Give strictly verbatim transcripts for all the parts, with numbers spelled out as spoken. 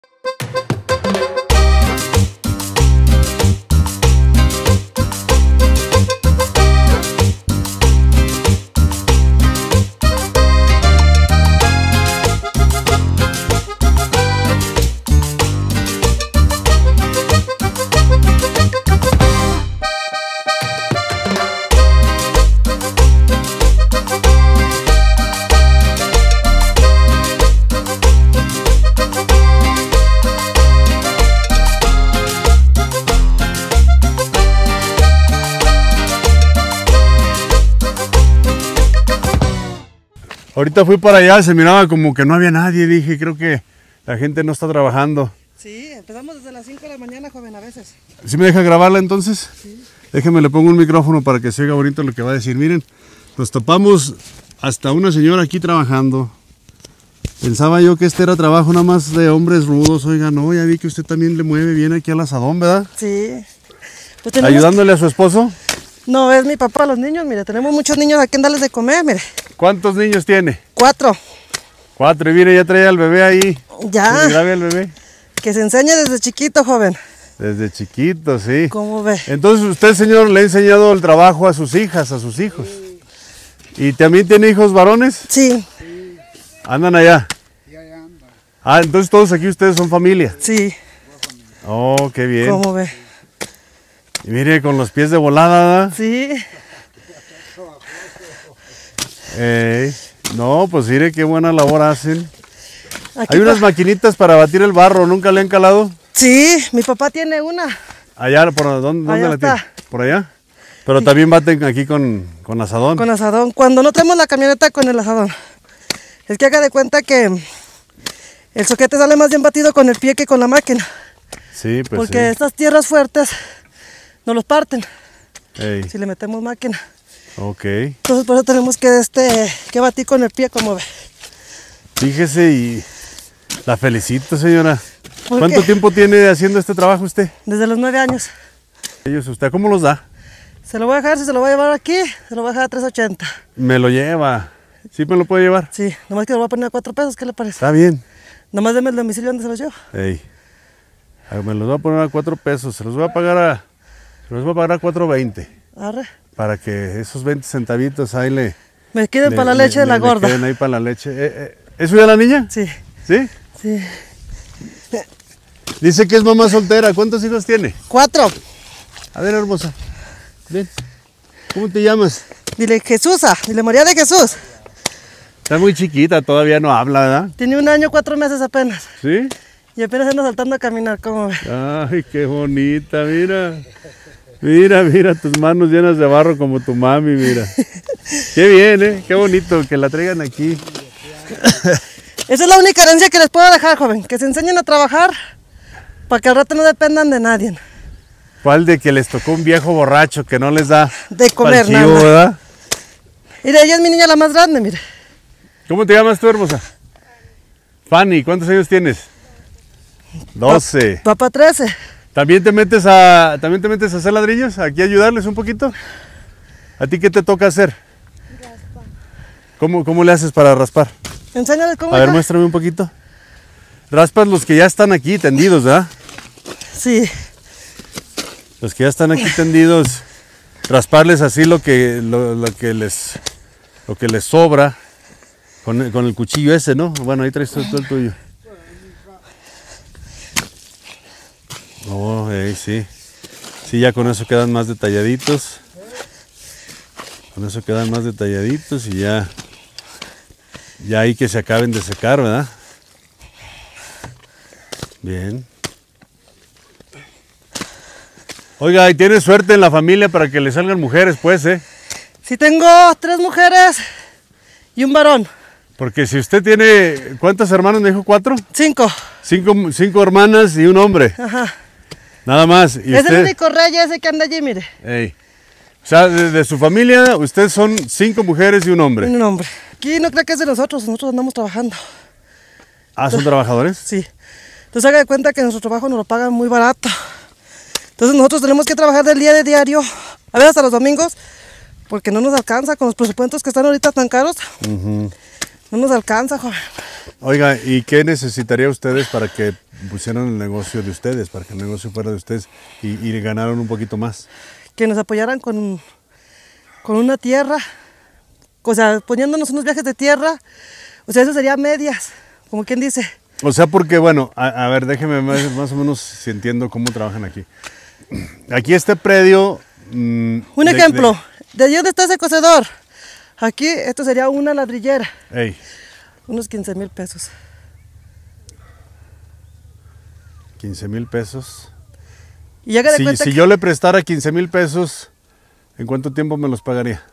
Ahorita fui para allá, se miraba como que no había nadie, dije, creo que la gente no está trabajando. Sí, empezamos desde las cinco de la mañana, joven, a veces. ¿Sí me deja grabarla entonces? Sí. Déjeme, le pongo un micrófono para que se oiga bonito lo que va a decir. Miren, nos topamos hasta una señora aquí trabajando. Pensaba yo que este era trabajo nada más de hombres rudos. Oiga, no, ya vi que usted también le mueve bien aquí al asadón, ¿verdad? Sí. Pues tenemos... ¿Ayudándole a su esposo? No, es mi papá, los niños, mire, tenemos muchos niños aquí en darles de comer, mire. ¿Cuántos niños tiene? Cuatro. Cuatro, y mire, ya trae al bebé ahí. Ya. ¿Se grabe al bebé? Que se enseñe desde chiquito, joven. Desde chiquito, sí. ¿Cómo ve? Entonces usted, señor, le ha enseñado el trabajo a sus hijas, a sus hijos. ¿Y también tiene hijos varones? Sí. ¿Andan allá? Ah, entonces todos aquí ustedes son familia. Sí. Oh, qué bien. ¿Cómo ve? Y mire, con los pies de volada, ¿verdad? Sí. Ey, no, pues mire qué buena labor hacen. Aquí Hay unas pa... maquinitas para batir el barro, ¿nunca le han calado? Sí, mi papá tiene una. Allá, ¿por dónde, dónde Allá la está. tiene? ¿Por allá? Pero también baten aquí con, con asadón. Con asadón. Cuando no tenemos la camioneta con el asadón. Es que haga de cuenta que el soquete sale más bien batido con el pie que con la máquina. Sí, pues Porque sí. estas tierras fuertes no los parten. Ey, Si le metemos máquina. ok. Entonces por eso tenemos que, este, que batir con el pie, como ve. Fíjese y la felicito, señora. ¿Por ¿Cuánto qué? tiempo tiene haciendo este trabajo usted? Desde los nueve años. Ellos, ¿usted cómo los da? Se lo voy a dejar, si se lo voy a llevar aquí, se lo voy a dejar a tres ochenta. Me lo lleva. ¿Sí me lo puede llevar? Sí, nomás que lo voy a poner a cuatro pesos, ¿qué le parece? Está bien. Nomás deme el domicilio donde se los llevo. Ey. Ah, me los voy a poner a cuatro pesos. Se los voy a pagar a, se los voy a pagar a cuatro veinte. Arre. Para que esos veinte centavitos ahí le... Me queden le- para la le- leche de la le- le gorda. queden ahí para la leche. Eh, eh, ¿Es suya la niña? Sí, ¿Sí? sí. Dice que es mamá soltera. ¿Cuántos hijos tiene? Cuatro. A ver, hermosa. Ven. ¿Cómo te llamas? Dile Jesusa, dile María de Jesús. Está muy chiquita, todavía no habla, ¿verdad? Tiene un año, cuatro meses apenas. ¿Sí? Y apenas anda saltando a caminar, ¿cómo ve? Ay, qué bonita, mira. Mira, mira, tus manos llenas de barro como tu mami, mira. Qué bien, ¿eh? Qué bonito que la traigan aquí. Esa es la única herencia que les puedo dejar, joven. Que se enseñen a trabajar para que al rato no dependan de nadie. ¿Cuál de que les tocó un viejo borracho que no les da De comer pa'l chivo, nada. ¿verdad? Mire, ella es mi niña la más grande, mire. ¿Cómo te llamas tú, hermosa? Fanny, ¿cuántos años tienes? doce. Papá trece. ¿También te metes a también te metes a hacer ladrillos? ¿Aquí a ayudarles un poquito? ¿A ti qué te toca hacer? Raspar. ¿Cómo, cómo le haces para raspar? Enséñales cómo. A ver, hija. muéstrame un poquito. Raspas los que ya están aquí tendidos, ¿verdad? Sí. Los que ya están aquí tendidos, rasparles así lo que, lo, lo que les lo que les sobra con el, con el cuchillo ese, ¿no? Bueno, ahí traes todo, todo el tuyo. Oh, ahí sí. Sí, ya con eso quedan más detalladitos. Con eso quedan más detalladitos y ya ya ahí que se acaben de secar, ¿verdad? Bien. Oiga, y tiene suerte en la familia para que le salgan mujeres, pues, ¿eh? Sí tengo tres mujeres y un varón. Porque si usted tiene... ¿Cuántos hermanos me dijo? ¿Cuatro? Cinco. Cinco, cinco hermanas y un hombre. Ajá. Nada más. ¿Y Es usted? el único rey ese que anda allí, mire. Ey. O sea, de, de su familia, ustedes son cinco mujeres y un hombre. Un hombre. Aquí no creo que es de nosotros, nosotros andamos trabajando. Ah, ¿son trabajadores? Sí. Entonces haga de cuenta que nuestro trabajo nos lo pagan muy barato. Entonces nosotros tenemos que trabajar del día de diario, a veces hasta los domingos, porque no nos alcanza con los presupuestos que están ahorita tan caros. Uh-huh. No nos alcanza, joven. Oiga, ¿y qué necesitaría ustedes para que pusieran el negocio de ustedes, para que el negocio fuera de ustedes y, y ganaran un poquito más? Que nos apoyaran con, con una tierra, o sea, poniéndonos unos viajes de tierra, o sea, eso sería medias, como quien dice. O sea, porque, bueno, a, a ver, déjeme más, más o menos si entiendo cómo trabajan aquí. Aquí este predio... Mmm, un de, ejemplo, de... de allí donde está ese cocedor, aquí esto sería una ladrillera. Ey. Unos quince mil pesos. quince mil pesos. Y haga de si cuenta si que... yo le prestara quince mil pesos, ¿en cuánto tiempo me los pagaría?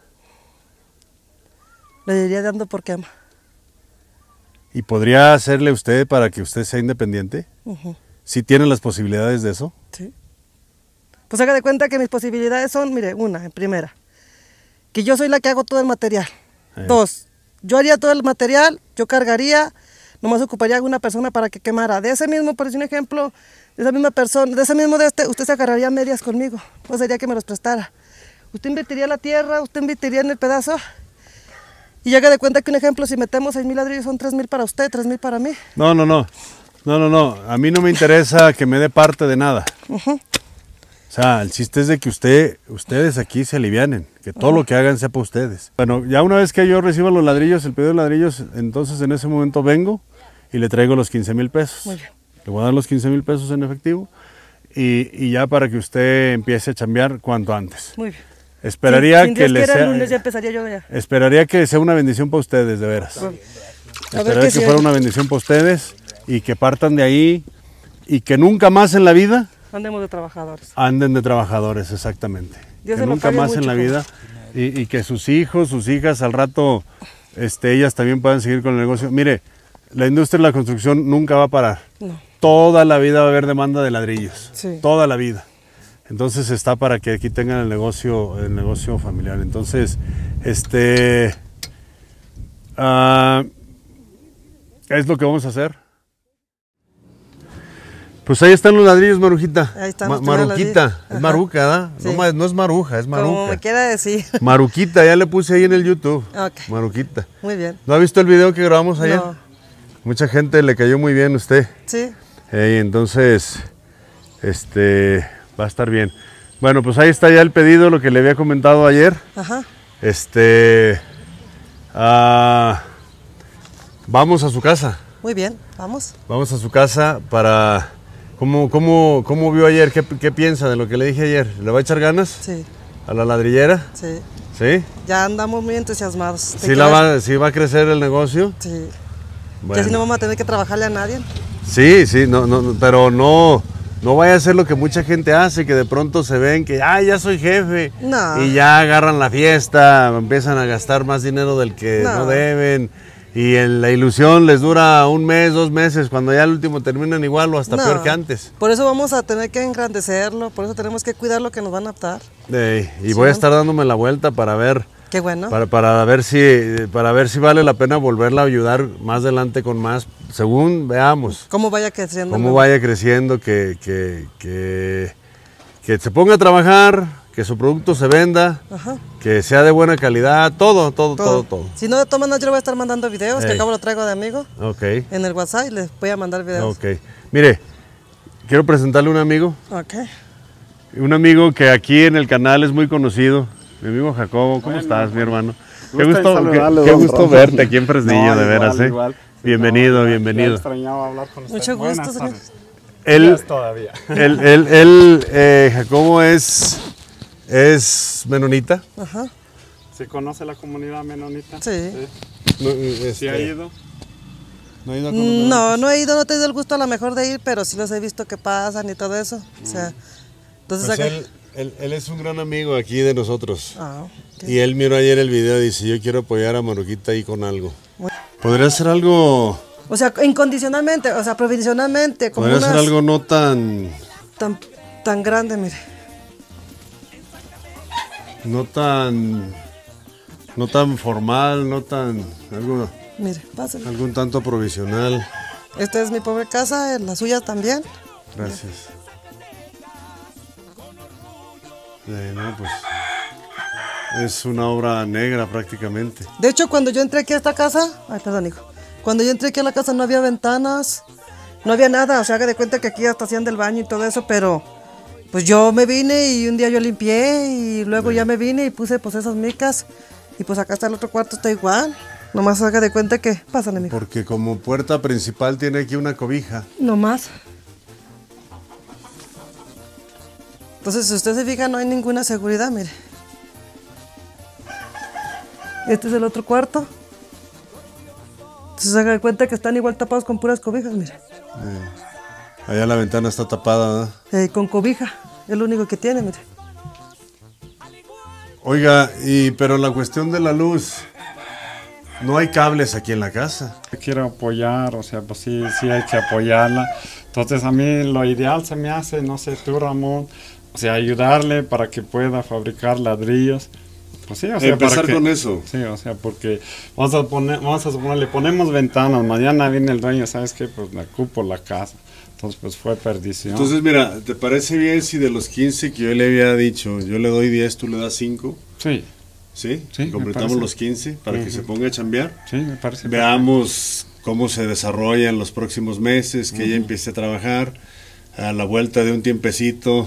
Le iría dando por quema. ¿Y podría hacerle usted para que usted sea independiente? Uh-huh. ¿Sí tiene las posibilidades de eso? Sí. Pues haga de cuenta que mis posibilidades son, mire, una, en primera, que yo soy la que hago todo el material. Eh. Dos, yo haría todo el material, yo cargaría, nomás ocuparía a una persona para que quemara. De ese mismo, por decir un ejemplo, de esa misma persona, de ese mismo de este, usted se agarraría medias conmigo, pues sería que me los prestara. Usted invertiría la tierra, usted invertiría en el pedazo, y haga de cuenta que un ejemplo, si metemos seis mil ladrillos son tres mil para usted, tres mil para mí. No, no, no, no, no, no, a mí no me interesa que me dé parte de nada. Uh-huh. O sea, el chiste es de que usted, ustedes aquí se alivianen, que todo uh-huh. lo que hagan sea para ustedes. Bueno, ya una vez que yo reciba los ladrillos, el pedido de ladrillos, entonces en ese momento vengo y le traigo los quince mil pesos. Muy bien. Le voy a dar los quince mil pesos en efectivo y, y ya para que usted empiece a chambear cuanto antes. Muy bien. Esperaría sin, sin que le sea, el lunes ya empezaría yo ya. Esperaría que sea una bendición para ustedes, de veras. Bueno, esperaría que, que fuera una bendición para ustedes y que partan de ahí y que nunca más en la vida andemos de trabajadores. Anden de trabajadores, exactamente. Dios que nunca más mucho, en la vida y, y que sus hijos, sus hijas al rato, este, ellas también puedan seguir con el negocio. Mire, la industria de la construcción nunca va a parar. No. Toda la vida va a haber demanda de ladrillos. Sí. Toda la vida. Entonces está para que aquí tengan el negocio, el negocio familiar. Entonces, este, uh, es lo que vamos a hacer. Pues ahí están los ladrillos, Marujita. Ahí está. Ma Maruquita. Es Maruca, ¿verdad? Sí. No, no es Maruja, es Maruca. Como me quiera decir. Maruquita, ya le puse ahí en el YouTube. Okay. Maruquita. Muy bien. ¿No ha visto el video que grabamos ayer? No. Mucha gente le cayó muy bien a usted. Sí. Hey, entonces, este, va a estar bien. Bueno, pues ahí está ya el pedido, lo que le había comentado ayer. Ajá. Este, uh, vamos a su casa. Muy bien, vamos. Vamos a su casa para... ¿Cómo, cómo, cómo vio ayer? ¿Qué, ¿Qué piensa de lo que le dije ayer? ¿Le va a echar ganas? Sí. ¿A la ladrillera? Sí. ¿Sí? Ya andamos muy entusiasmados. ¿Sí, la va, ¿Sí va a crecer el negocio? Sí. Bueno. Que así no vamos a tener que trabajarle a nadie. Sí, sí, no, no, pero no, no vaya a ser lo que mucha gente hace, que de pronto se ven que, ah, ya soy jefe. No. Y ya agarran la fiesta, empiezan a gastar más dinero del que no, no deben. Y en la ilusión les dura un mes, dos meses, cuando ya al último terminan igual o hasta no, peor que antes. Por eso vamos a tener que engrandecerlo, por eso tenemos que cuidar lo que nos van a adaptar. Sí, y sí, voy a estar dándome la vuelta para ver. Qué bueno. Para, para, ver si, para ver si vale la pena volverla a ayudar más adelante con más, según veamos. Cómo vaya creciendo. Cómo vaya creciendo, que, que, que, que se ponga a trabajar, que su producto se venda, ajá, que sea de buena calidad, todo, todo, todo, todo. todo. Si no, de todas maneras yo le voy a estar mandando videos, Ey. que acabo lo traigo de amigo. Ok. En el WhatsApp y les voy a mandar videos. Ok. Mire, quiero presentarle a un amigo. Ok. Un amigo que aquí en el canal es muy conocido. Mi amigo Jacobo, ¿cómo bueno, estás, mi hermano? Qué gusto, qué, qué gusto verte aquí en Fresnillo, no, de veras, igual, ¿eh? Igual. Bienvenido, no, bienvenido. Extrañaba hablar con usted. Mucho gusto, señor. Él, todavía. Él, él, él eh, Jacobo es, es menonita. Ajá. ¿Se conoce la comunidad menonita? Sí. ¿Sí, no, este, ¿Sí ha ido? ¿No, ha ido no, no he ido, no he tenido el gusto a lo mejor de ir, pero sí los he visto que pasan y todo eso. Mm. O sea, entonces pues acá... él, él, él es un gran amigo aquí de nosotros. Ah, okay. Y él miró ayer el video y dice, yo quiero apoyar a Maruquita ahí con algo. ¿Podría ser algo...? O sea, incondicionalmente, o sea, provisionalmente. Como ¿Podría unas... ser algo no tan... Tan, tan grande, mire. No tan... No tan formal, no tan... Algo... Mire, pásale. Algún tanto provisional. Esta es mi pobre casa, la suya también. Gracias. Eh, no, pues... Es una obra negra prácticamente. De hecho, cuando yo entré aquí a esta casa, ay, perdón, hijo. Cuando yo entré aquí a la casa no había ventanas, no había nada. O sea, haga de cuenta que aquí hasta hacían del baño y todo eso, pero pues yo me vine y un día yo limpié y luego ya me vine y puse pues esas micas y pues acá está el otro cuarto, está igual. Nomás haga de cuenta que, pásale, mijo. Porque como puerta principal tiene aquí una cobija. Nomás. Entonces, si usted se fija, no hay ninguna seguridad, mire. Este es el otro cuarto. Entonces, haga de cuenta que están igual tapados con puras cobijas, mire. Eh, allá la ventana está tapada, ¿verdad? Eh, con cobija, es lo único que tiene, mire. Oiga, y pero la cuestión de la luz, no hay cables aquí en la casa. Quiero apoyar, o sea, pues sí, sí hay que apoyarla. Entonces a mí lo ideal se me hace, no sé, tú Ramón, o sea, ayudarle para que pueda fabricar ladrillos. Pues sí, o sea, empezar para que, con eso. Sí, o sea, porque vamos a poner, vamos a suponer, le ponemos ventanas, mañana viene el dueño, ¿sabes qué? Pues me ocupo la casa. Entonces, pues fue perdición. Entonces, mira, ¿te parece bien si de los quince que yo le había dicho, yo le doy diez, tú le das cinco? Sí. ¿Sí? Sí, me completamos parece. los quince para Uh-huh. que se ponga a chambear. Sí, me parece. Veamos cómo se desarrolla en los próximos meses, que Uh-huh. ella empiece a trabajar. A la vuelta de un tiempecito,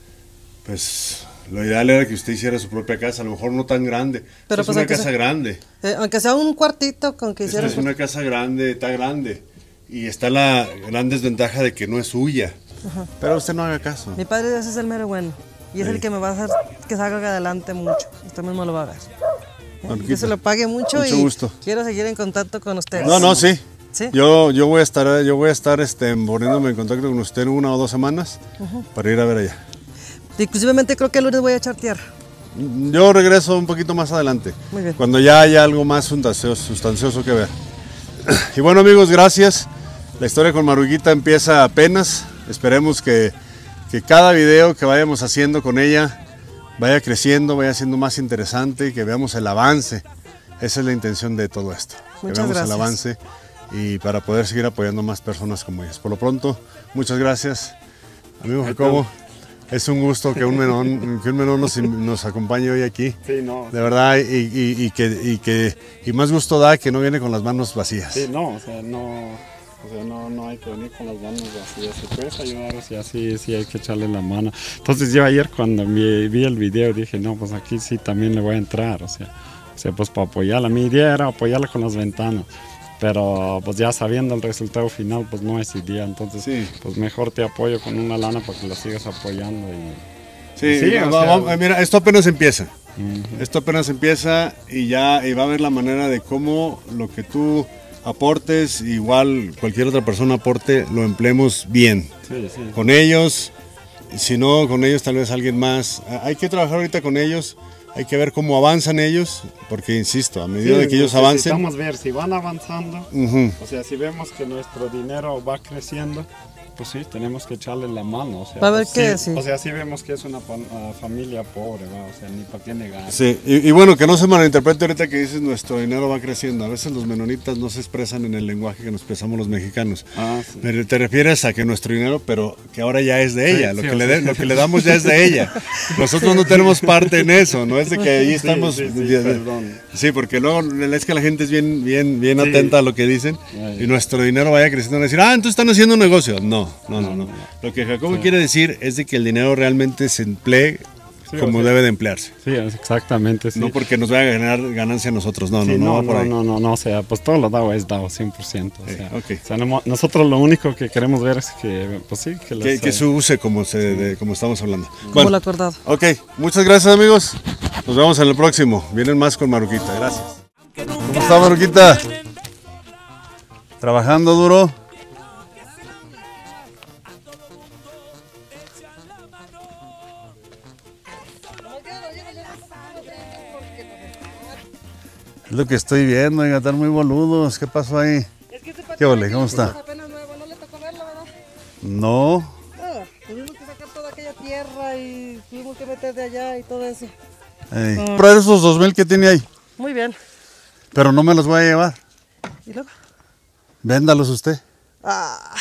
pues lo ideal era que usted hiciera su propia casa, a lo mejor no tan grande. Pero es pues una aunque casa sea- grande. Eh, aunque sea un cuartito con que Esta hiciera... es una casa grande, está grande. Y está la gran desventaja de que no es suya. Pero usted no haga caso. Mi padre ese es el mero bueno. Y es Sí. el que me va a hacer que salga adelante mucho. Usted mismo lo va a ver. Marquita, Que se lo pague mucho, mucho y gusto. quiero seguir en contacto con ustedes. No, no, sí. ¿Sí? Yo, yo voy a estar, yo voy a estar este, poniéndome en contacto con usted en una o dos semanas para ir a ver allá. Inclusivemente creo que el lunes voy a echar tierra. Yo regreso un poquito más adelante, Muy bien. cuando ya haya algo más sustancioso, sustancioso que ver. Y bueno, amigos, gracias. La historia con Maruguita empieza apenas. Esperemos que, que cada video que vayamos haciendo con ella vaya creciendo, vaya siendo más interesante y que veamos el avance. Esa es la intención de todo esto. Que Muchas veamos el gracias. avance y para poder seguir apoyando a más personas como ellas. Por lo pronto, muchas gracias. Amigo Jacobo, es un gusto que un menón, que un menón nos, nos acompañe hoy aquí. Sí, no. De verdad, y, y- y que, y, que, y más gusto da que no viene con las manos vacías. Sí, no, o sea, no, o sea, no, no hay que venir con las manos vacías. Si puedes ayudar, o sea, sí, sí hay que echarle la mano. Entonces yo ayer cuando vi, vi el video dije, no, pues aquí sí también le voy a entrar, o sea, o sea, pues para apoyarla. Mi idea era apoyarla con las ventanas. Pero pues ya sabiendo el resultado final, pues no es idea. Entonces, Sí. pues mejor te apoyo con una lana para que la sigas apoyando. Y, Sí, Sí, va- o va- sea- va- mira, esto apenas empieza. Ujú. Esto apenas empieza y ya y va a haber la manera de cómo lo que tú aportes, igual cualquier otra persona aporte, lo empleemos bien. Sí, sí. Con ellos, si no, con ellos tal vez alguien más. Ah, Hay que trabajar ahorita con ellos, hay que ver cómo avanzan ellos, porque insisto, a medida de que ellos avancen... Necesitamos ver si van avanzando. Ujú. O sea, si vemos que nuestro dinero va creciendo, pues sí, tenemos que echarle la mano. O sea, Va a ver pues qué, sí, sí. O sea, si vemos que es una pa- ah, familia pobre, ¿va? O sea, ni para qué negar. Sí, y, y bueno, que no se malinterprete ahorita que dices nuestro dinero va creciendo. A veces los menonitas no se expresan en el lenguaje que nos expresamos los mexicanos. Ah, sí. Me- Te refieres a que nuestro dinero, pero que ahora ya es de Sí, ella, lo, sí, que o le sea. de- lo que le damos ya es de ella. Nosotros no tenemos parte en eso, no es de que ahí estamos... sí, sí, ya- perdón. Sí, porque luego es que la gente es bien, bien, bien Sí. atenta a lo que dicen Ay. y nuestro dinero vaya creciendo. Van a decir, ah, entonces están haciendo un negocio. No, no, no, no. Lo que Jacobo quiere decir es de que el dinero realmente se emplee Sí, como o sea, debe de emplearse. Sí, es exactamente, sí. No porque nos vaya a ganar ganancia a nosotros, no, Sí, no, no, va no, por no, ahí. no, no, no, o sea, pues todo lo dado es dado, cien por ciento. O Sí, sea, ok. o sea, no- nosotros lo único que queremos ver es que, pues sí, que Que, les, que eh, se use como, se, de- como estamos hablando. Como Bueno, lo acordado. ok, muchas gracias amigos. Nos vemos en el próximo. Vienen más con Maruquita, gracias. ¿Cómo está Maruquita? ¿Trabajando duro? Es lo que estoy viendo, oiga, están muy boludos. ¿Qué pasó ahí? ¿Qué ole? ¿Cómo está? Apenas nuevo, no le tocó verlo, ¿verdad? No. Ah, tuvimos que sacar toda aquella tierra y tuvimos que meter de allá y todo eso. Ey, pero esos dos mil que tiene ahí. Muy bien. Pero no me los voy a llevar. ¿Y luego? Véndalos usted. Ah,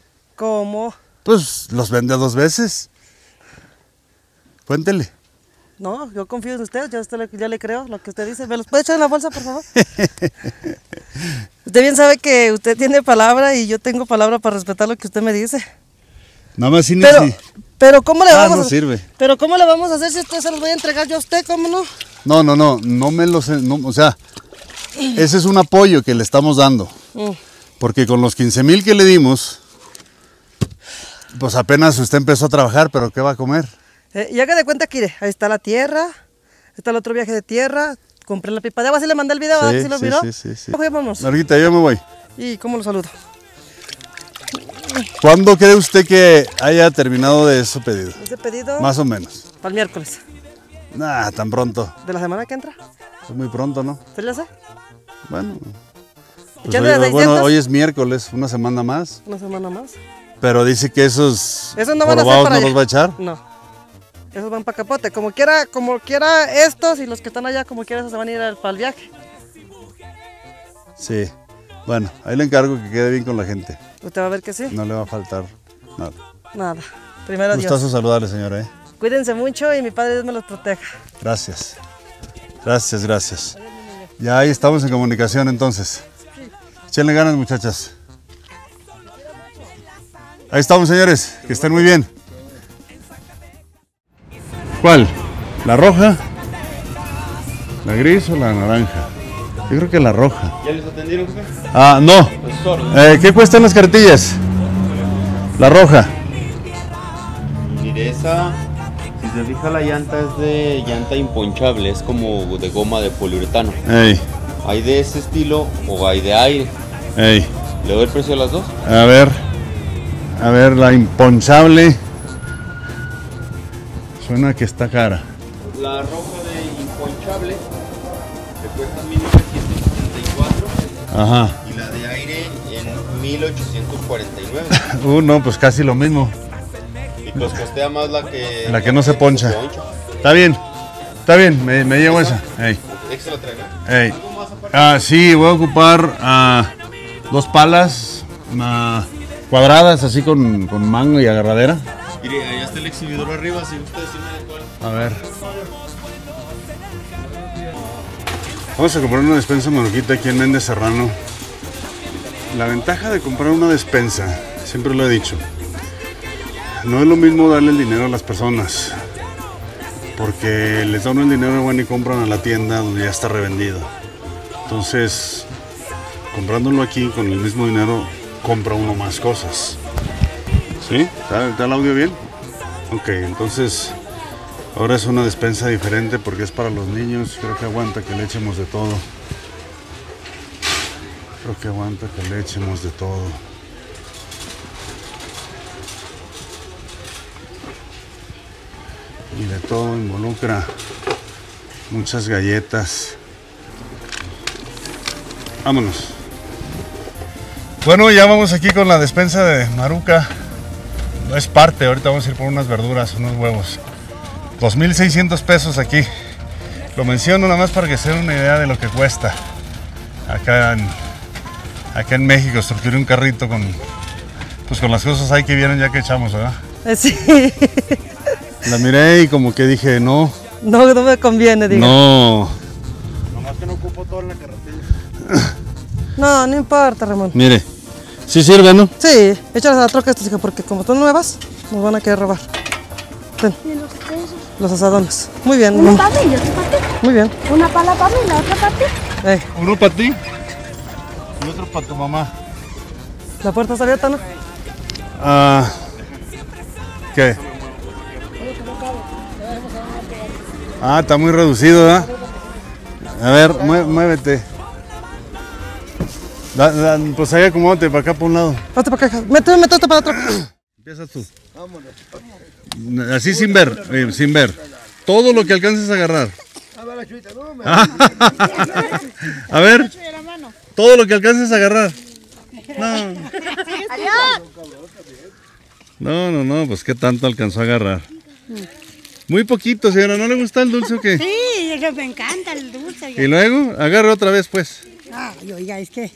¿cómo? Pues los vende dos veces. Cuéntele. No, yo confío en usted, yo, usted le, yo le creo lo que usted dice. ¿Me los puede echar en la bolsa, por favor? Usted bien sabe que usted tiene palabra y yo tengo palabra para respetar lo que usted me dice. Nada más sin Pero, sí. pero ¿cómo le Ah, vamos no a hacer? sirve. Pero ¿cómo le vamos a hacer si usted se los voy a entregar yo a usted? ¿Cómo no? No, no, no, no me los... No, o sea, ese es un apoyo que le estamos dando. Mm. Porque con los quince mil que le dimos, pues apenas usted empezó a trabajar, pero ¿qué va a comer? Eh, y haga de cuenta que, mire, ahí está la tierra, está el otro viaje de tierra, compré la pipa de agua, ¿sí le mandé el video? ¿Sí, ¿Sí lo sí, miró? sí, sí, sí. Ok, vamos. Marguita, yo me voy. ¿Y cómo lo saludo? ¿Cuándo cree usted que haya terminado de eso pedido? Ese pedido Más o menos. para el miércoles. Nah, tan pronto. ¿De la semana que entra? Es muy pronto, ¿no? ¿Se le hace? Bueno. Pues ¿Ya hoy, de las bueno, seiscientas? hoy es miércoles, una semana más. Una semana más. Pero dice que esos Esos no van a ser jorobados para no allá. los va a echar. No. Esos van para Capote. Como quiera, como quiera estos y los que están allá, como quiera, esos se van a ir al, para el viaje. Sí. Bueno, ahí le encargo que quede bien con la gente. Usted va a ver que sí. No le va a faltar nada. Nada. Primero Dios. Gustazo saludarle, señora. ¿eh? Cuídense mucho y mi padre Dios me los proteja. Gracias. Gracias, gracias. Ya ahí estamos en comunicación entonces. Échenle ganas, muchachas. Ahí estamos, señores. Que estén muy bien. ¿Cuál? ¿La roja? ¿La gris o la naranja? Yo creo que la roja. ¿Ya les atendieron usted? Ah, no. Eh, ¿Qué cuestan las cartillas? La roja. Mire, esa, si se fija, la llanta es de llanta imponchable, es como de goma de poliuretano. Ey, Hay de ese estilo o hay de aire. ey. ¿Le doy el precio de las dos? A ver. A ver, la imponchable. Suena que está cara. La roja de imponchable le cuesta mil novecientos setenta y cuatro Ajá. y la de aire en mil ochocientos cuarenta y nueve. Uh, no, pues casi lo mismo. Y pues costea más la que... La que no se poncha. Está bien. Está bien, me, me llevo esa. Ey, ¿Ese la trae, no? ey. Ah, sí, voy a ocupar ah, dos palas ah, cuadradas, así con, con mango y agarradera. Mire, ahí está el exhibidor arriba, si usted sí me cuál. A ver. Vamos a comprar una despensa Maruquita aquí en Méndez Serrano. La ventaja de comprar una despensa, siempre lo he dicho, no es lo mismo darle el dinero a las personas, porque les da uno el dinero y van y compran a la tienda donde ya está revendido. Entonces, comprándolo aquí con el mismo dinero, compra uno más cosas. ¿Sí? ¿Está, está el audio bien? Ok, entonces ahora es una despensa diferente porque es para los niños. Creo que aguanta que le echemos de todo. Creo que aguanta que le echemos de todo. Y de todo involucra muchas galletas. Vámonos. Bueno, ya vamos aquí con la despensa de Maruca. No es parte, ahorita vamos a ir por unas verduras, unos huevos. dos mil seiscientos pesos aquí. Lo menciono nada más para que se den una idea de lo que cuesta. Acá en, acá en México estructuré un carrito con, pues con las cosas ahí que vienen ya que echamos, ¿verdad? Eh, Sí. La miré y como que dije, no, No, no me conviene, diga. no. Nomás que no ocupo toda la carretilla. No, no importa, Ramón. Mire, sí sirve, ¿no? Sí, échalas a la troca estas, hija, porque como son nuevas, nos van a querer robar. Ten, ¿Y los quesos? los asadones. Muy bien, Una mm, para mí y otra para ti. muy bien. Una para la para mí y la otra para ti. Eh, Uno para ti y otro para tu mamá. la puerta está abierta, ¿no? Ah, ¿qué? Ah, está muy reducido, ¿verdad? A ver, mué- muévete. Da- da- pues ahí acomódate para acá por un lado. Hazte para acá, hija. Métete, métete para atrás. Empieza tú. Así sin ver, eh, sin ver. Todo lo que alcances a agarrar. A ver, todo lo que alcances a agarrar. No. No, no, no, pues qué tanto alcanzó a agarrar. Muy poquito, señora. ¿No le gusta el dulce o qué? Sí, eso me encanta el dulce. Y luego, agarre otra vez, pues. Ah, oiga, es que...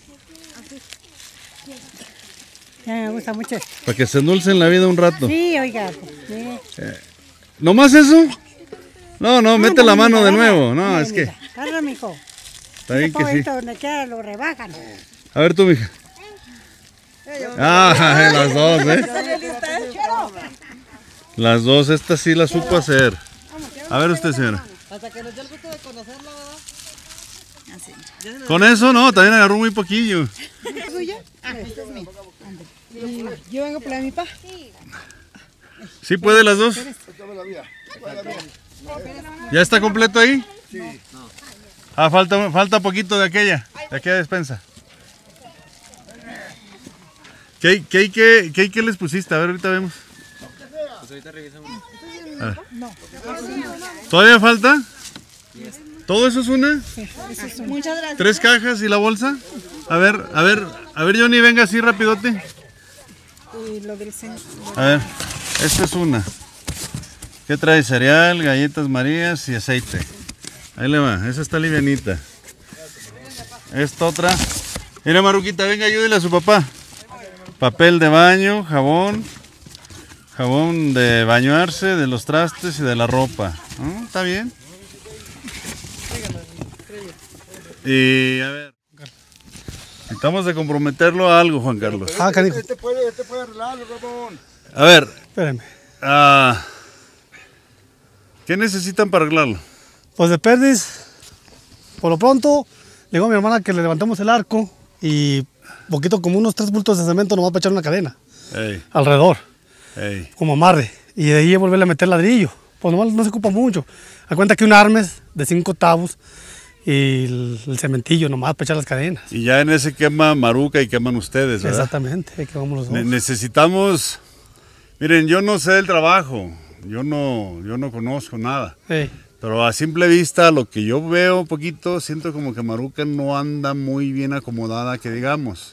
Ya me gusta mucho. Para que se endulce en la vida un rato. Sí, oiga. Sí. ¿Nomás eso? No, no, mete la mano de nuevo. No, es que... Carga, mijo. Está bien que sí. Donde quiera lo rebajan. A ver tú, mija. Ah, las dos, ¿eh? Las dos, esta sí la supo hacer. A ver usted, señora. Hasta que nos dio el gusto de conocerla, ¿verdad? Con eso no, también agarró muy poquillo. ¿Es suya? Ah, este es mío. Yo vengo por la de mi papá. ¿Sí puede las dos? ¿Ya está completo ahí? Sí. Ah, falta, falta poquito de aquella, de aquella despensa. ¿Qué, qué, qué, qué, qué les pusiste? A ver, ahorita vemos. Pues ahorita revisamos. ¿Todavía falta? ¿Todo eso es una? Sí, eso es una. Muchas gracias. ¿Tres cajas y la bolsa? A ver, a ver, a ver, Johnny, venga así rapidote. Y lo del centro. A ver, esta es una. ¿Qué trae? Cereal, galletas marías y aceite. Ahí le va, esa está livianita. Esta otra. Mira, Maruquita, venga, ayúdele a su papá. Papel de baño, jabón. Jabón de bañarse, de los trastes y de la ropa. ¿No? ¿Está bien? Y a ver. Necesitamos de comprometerlo a algo, Juan Carlos. Ah, canijo. Este puede, este puede arreglarlo, Ramón. A ver. Espérenme. Uh, ¿Qué necesitan para arreglarlo? Pues de perdiz, por lo pronto, le digo a mi hermana que le levantemos el arco y poquito como unos tres bultos de cemento nomás para echar una cadena. Ey. Alrededor. Ey. Como amarre. Y de ahí volverle a meter ladrillo. Pues nomás no se ocupa mucho. A cuenta que un armes de cinco tabos y el, el cementillo nomás para echar las cadenas. Y ya en ese quema Maruca y queman ustedes, ¿verdad? Exactamente, ahí quemamos los dos. Ne necesitamos... Miren, yo no sé del trabajo. Yo no, yo no conozco nada. Ey. Pero a simple vista, lo que yo veo un poquito, siento como que Maruca no anda muy bien acomodada, que digamos.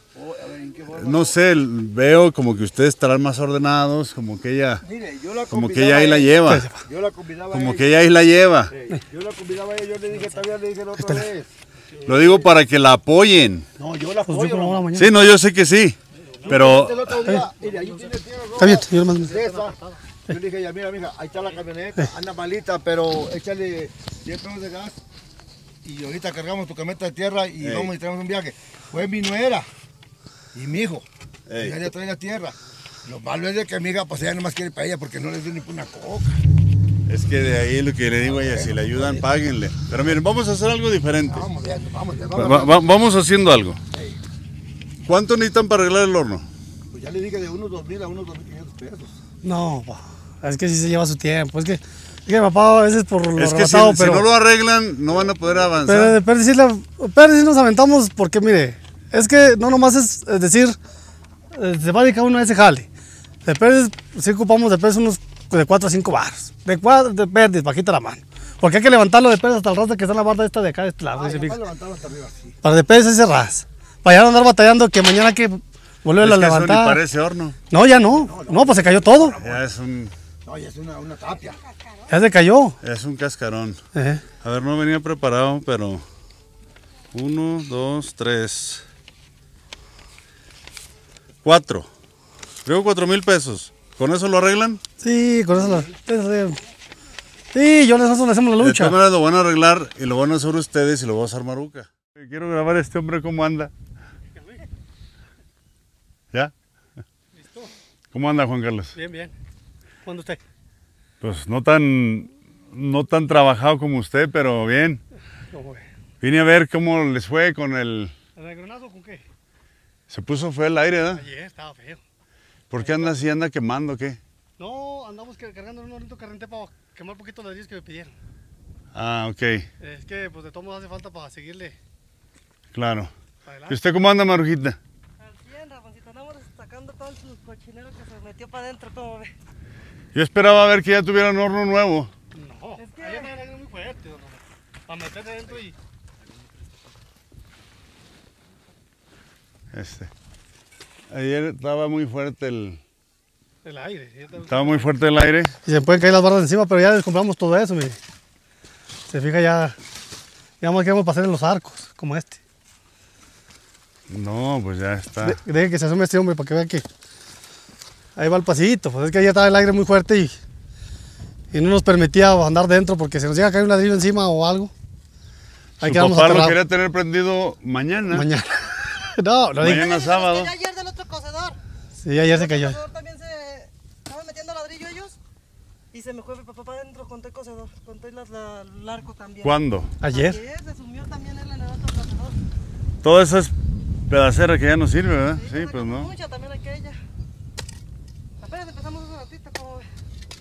No sé, veo como que ustedes estarán más ordenados, como que ella, Mire, yo la como que ella ahí la lleva. Yo la convidaba Como a que ella ahí la lleva. ella. Yo la convidaba a ella, yo le dije, todavía le dije la otra vez. Lo digo para que la apoyen. No, yo la Pues apoyo. yo como ahora mañana. Sí, no, yo sé que sí. Pero El otro día, mire, ahí tiene tierra Está bien, yo nomás... de esa. Yo le dije, ya mira, mija, ahí está la camioneta, anda malita, pero échale diez pesos de gas y ahorita cargamos tu camioneta de tierra y Ey. vamos y traemos un viaje. Fue mi nuera y mi hijo, Ey. ya le trae la tierra. Lo malo es de que mi hija, pues ella nomás quiere para ella porque no les dio ni una coca. es que de ahí lo que le digo a ella, si le ayudan, páguenle. Pero miren, vamos a hacer algo diferente. Vamos, ya, vamos, ya, Va- vamos. va- vamos haciendo algo. ¿Cuánto necesitan para arreglar el horno? Pues ya le dije de unos dos mil a unos dos mil quinientos pesos. No, pa, es que sí se lleva su tiempo. Es que, es que mi papá a veces por lo Es que si, arrebatado, si pero... no lo arreglan, no van a poder Pero avanzar. de perdiz sí, la- perdiz sí nos aventamos porque, mire, es que no nomás es, es decir, eh, se va a dedicar uno a ese jale. De perdiz sí ocupamos de perdiz unos de cuatro a cinco baros. De cuatro de perdiz, bajita la mano. Porque hay que levantarlo de perdiz hasta el rato que está en la barda esta de acá de este lado. Ah, ese ya pico. para levantarlo hasta arriba, sí. Para de perdiz ese ras. Para ya no andar batallando que mañana hay que volverlo Es a que eso ni levantar. parece horno. No, ya no. No, pues se cayó todo. Ya es un, No, ya es una, una tapia. Ya se cayó. es un cascarón. Ejé. A ver, no venía preparado, pero... Uno, dos, tres... Cuatro. Creo cuatro mil pesos. ¿Con eso lo arreglan? Sí, con eso la... eso sí. Sí, yo nosotros le hacemos la De lucha. todas maneras lo van a arreglar y lo van a hacer ustedes y lo va a hacer Maruca. Quiero grabar a este hombre cómo anda. ¿Ya? ¿Cómo anda, Juan Carlos? Bien, bien. ¿Cuándo usted? Pues no tan, no tan trabajado como usted, pero bien. ¿Cómo ve? Vine a ver cómo les fue con el... ¿El regronado con qué? Se puso feo el aire, ¿verdad? Ayer estaba feo. ¿Por qué anda así? ¿Anda quemando o qué? No, andamos que- cargando un hornito carrente para quemar un poquito de ladrillos que me pidieron. Ah, ok, Es que pues de todos modos hace falta para seguirle claro. para ¿Y adelante. usted cómo anda, Marujita? Al cien, Ramoncito, andamos sacando todo el cochinero que se metió para adentro, como ve. Yo esperaba ver que ya tuvieran horno nuevo. No, Es que- ahí está el aire muy fuerte, don Ramón. Para meterse adentro y... Este. Ayer estaba muy fuerte el... El aire. ¿Sí? Estaba muy fuerte el aire. Y se pueden caer las barras encima, pero ya les compramos todo eso, mire. Se fija ya... Ya más queremos pasar en los arcos, como este. No, pues ya está. De- deje que se asome este hombre para que vea que... Ahí va el pasito, pues es que ya estaba el aire muy fuerte y... y no nos permitía andar dentro porque se nos llega a caer un ladrillo encima o algo. Ahí Su quedamos papá lo aterrados. quería tener prendido mañana. Mañana. No, no digo. Mañana sábado. Se cayó ayer del otro cocedor. Sí, ayer se cayó. El cocedor también se estaban metiendo ladrillo ellos y se me fue mi papá para adentro con todo el cocedor, con todo el, la- el arco también. ¿Cuándo? Ayer. Ayer se sumió también él en el otro cocedor. Todo eso es pedacera que ya no sirve, ¿verdad? Sí, Sí, pues no. mucha también aquella. Apenas empezamos hace ratito, como ve.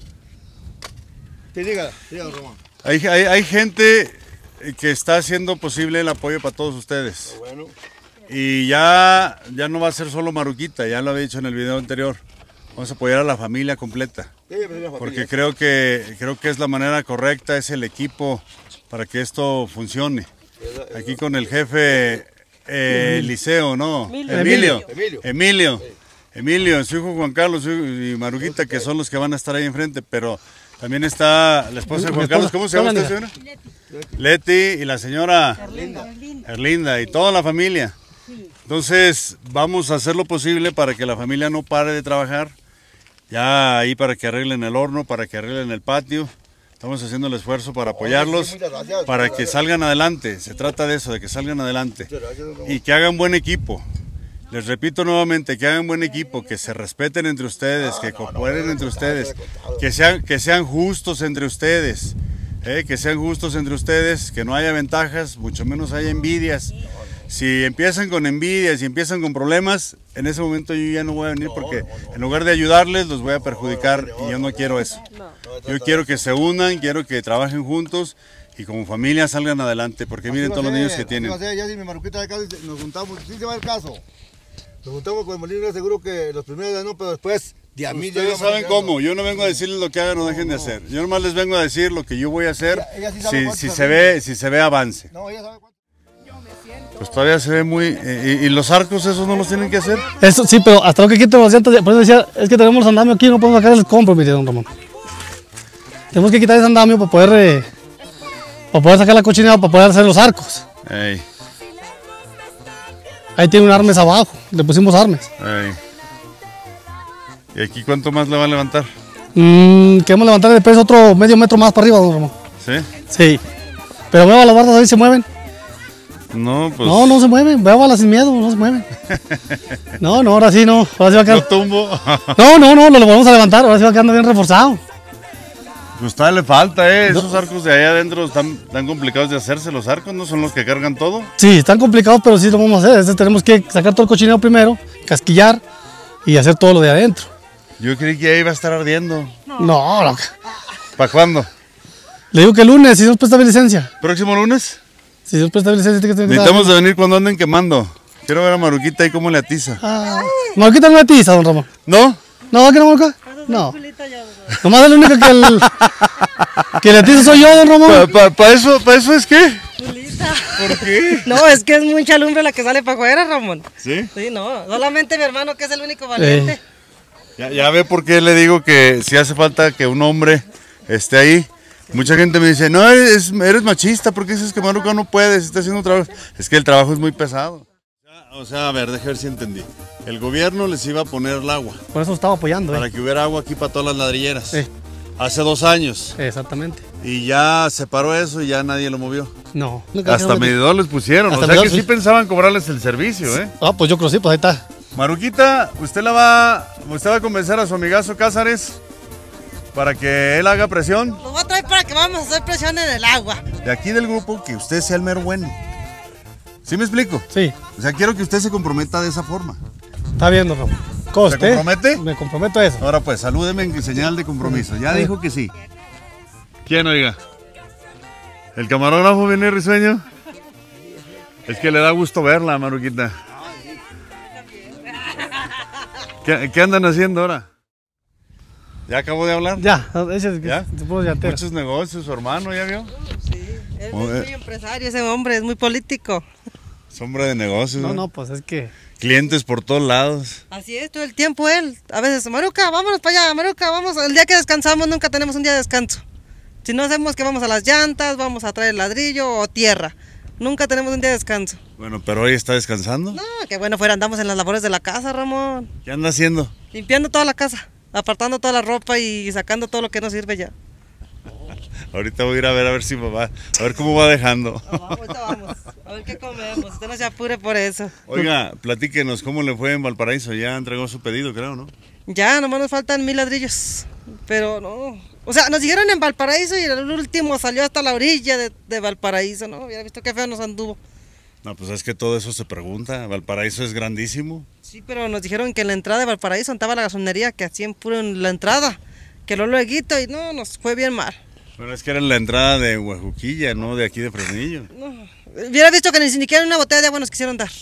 Sí, diga, diga, Román. Hay, hay, hay gente que está haciendo posible el apoyo para todos ustedes. Bueno. Y ya, ya no va a ser solo Maruquita, ya lo había dicho en el video anterior. Vamos a apoyar a la familia completa. Sí, pero la familia. Porque creo que, creo que es la manera correcta, es el equipo para que esto funcione. Aquí con el jefe eh, Eliseo, ¿no? Emilio. Emilio. Emilio. Emilio. Emilio, su hijo Juan Carlos su hijo- y Maruquita, que son los que van a estar ahí enfrente, pero también está la esposa de Juan Carlos. ¿Cómo se llama esta señora? Leti y la señora Erlinda y toda la familia. Entonces vamos a hacer lo posible para que la familia no pare de trabajar. Ya ahí para que arreglen el horno, para que arreglen el patio. Estamos haciendo el esfuerzo para apoyarlos, para que salgan adelante. Se trata de eso, de que salgan adelante. Y que hagan buen equipo. Les repito nuevamente, que hagan buen equipo, que se respeten entre ustedes, que cooperen entre ustedes, que sean, que sean justos entre ustedes, eh, que sean justos entre ustedes, que no haya ventajas, mucho menos haya envidias. Si empiezan con envidias y empiezan con problemas, en ese momento yo ya no voy a venir porque en lugar de ayudarles los voy a perjudicar y yo no quiero eso. Yo quiero que se unan, quiero que trabajen juntos y como familia salgan adelante, porque miren todos los niños que tienen. Ya si mi Maruquita de acá nos juntamos, sí se va el caso. Nos juntamos con el Molino, seguro que los primeros días no, pero después de a mí ya Ustedes íbamos saben llegando. cómo, yo no vengo a decirles lo que hagan o dejen de hacer. Yo nomás les vengo a decir lo que yo voy a hacer Ella- ella sí sabe si, cuántos si hacer. se ve, si se ve avance. No, ella sabe cuánto. Pues todavía se ve muy... eh, ¿Y, y los arcos esos no los tienen que hacer? Eso sí, pero hasta lo que quiten las llantas, por eso decía, es que tenemos los andamios aquí, no podemos sacar el compro, mire, don Ramón. Tenemos que quitar ese andamio para poder, eh, para poder sacar la cochinera, para poder hacer los arcos. Ey, Ahí tiene un armes abajo, le pusimos armes. ey. ¿Y aquí cuánto más le va a levantar? Mm, queremos levantar de peso otro medio metro más para arriba, don Ramón. ¿Sí? Sí. Pero veo las bardas ahí se mueven. No, pues... No, no se mueven, veo sin miedo, no se mueven. No, no, ahora sí no, ahora sí va a No quedar. tumbo. No, no, no, lo, lo volvemos a levantar, ahora sí va quedando bien reforzado. Pues todavía le falta, ¿eh? Esos arcos de allá adentro están tan complicados de hacerse. Los arcos no son los que cargan todo. Sí, están complicados, pero sí lo vamos a hacer. Este, tenemos que sacar todo el cochinero primero, casquillar y hacer todo lo de adentro. Yo creí que ahí iba a estar ardiendo. No, no. ¿Para cuándo? Le digo que el lunes, si Dios presta mi licencia. ¿Próximo lunes? Si Dios presta mi licencia, tiene que tener Necesitamos de venir cuando anden quemando. Quiero ver a Maruquita ahí cómo le atiza. Ah, Maruquita no le atiza, don Ramón. ¿No? No, que no, Maruca. No. Nomás el único que, el, que le atiza soy yo, don Ramón. ¿Para pa, pa eso, pa eso es qué? Chulita. ¿Por qué? No, es que es mucha lumbre la que sale para afuera, Ramón. ¿Sí? Sí, no, solamente mi hermano que es el único valiente. Eh. Ya, ya ve por qué le digo que si hace falta que un hombre esté ahí. Mucha gente me dice, no, eres, eres machista, ¿por qué dices que Maruca no puede, si está haciendo trabajo? Es que el trabajo es muy pesado. O sea, a ver, déjame ver si entendí. El gobierno les iba a poner el agua, Por eso estaba apoyando, para eh. que hubiera agua aquí para todas las ladrilleras. Sí. Hace dos años. Exactamente. Y ya se paró eso y ya nadie lo movió. No. Hasta medidor les pusieron, Hasta o sea que medidor, sí sí. pensaban cobrarles el servicio, ¿eh? Ah, pues yo creo que sí, pues ahí está. Maruquita, usted la va, usted va a convencer a su amigazo Cázares para que él haga presión. Lo voy a traer para que vamos a hacer presión en el agua. De aquí del grupo, que usted sea el mero bueno. ¿Sí me explico? Sí, O sea, quiero que usted se comprometa de esa forma. está bien, don Ramón. Coste. ¿Se compromete? Me comprometo a eso. Ahora pues, salúdeme en señal de compromiso. Ya dijo que sí. ¿Quién, oiga? ¿El camarógrafo viene risueño? Es que le da gusto verla, Maruquita. ¿Qué, qué andan haciendo ahora? ¿Ya acabó de hablar? Ya, ese es ¿Ya? se puso llantero. Muchos negocios, su hermano, ¿ya vio? Sí, él es Oh, eh. muy empresario, ese hombre es muy político. Es hombre de negocios, No, ¿no? no, pues es que. Clientes por todos lados. Así es, todo el tiempo él. A veces, Maruca, vámonos para allá, Maruca, vamos. El día que descansamos nunca tenemos un día de descanso. Si no hacemos que vamos a las llantas, vamos a traer ladrillo o tierra. Nunca tenemos un día de descanso. Bueno, pero hoy está descansando. No, que bueno fuera, andamos en las labores de la casa, Ramón. ¿Qué anda haciendo? Limpiando toda la casa, apartando toda la ropa y sacando todo lo que no sirve ya. Ahorita voy a ir a ver a ver si va, a ver cómo va dejando. Oh, ahorita vamos, a ver qué comemos. Usted no se apure por eso. Oiga, platíquenos cómo le fue en Valparaíso. Ya entregó su pedido, creo, ¿no? Ya, nomás nos faltan mil ladrillos. Pero no. O sea, nos dijeron en Valparaíso y el último salió hasta la orilla de, de Valparaíso, ¿no? Hubiera visto qué feo nos anduvo. No, pues es que todo eso se pregunta. Valparaíso es grandísimo. Sí, pero nos dijeron que en la entrada de Valparaíso estaba la gasolinería, que hacían puro en la entrada. Que lo lueguito y no, nos fue bien mal. Bueno, es que era en la entrada de Huajuquilla, ¿no? De aquí de Fresnillo. No, hubiera visto que ni siquiera una botella de agua nos quisieron dar.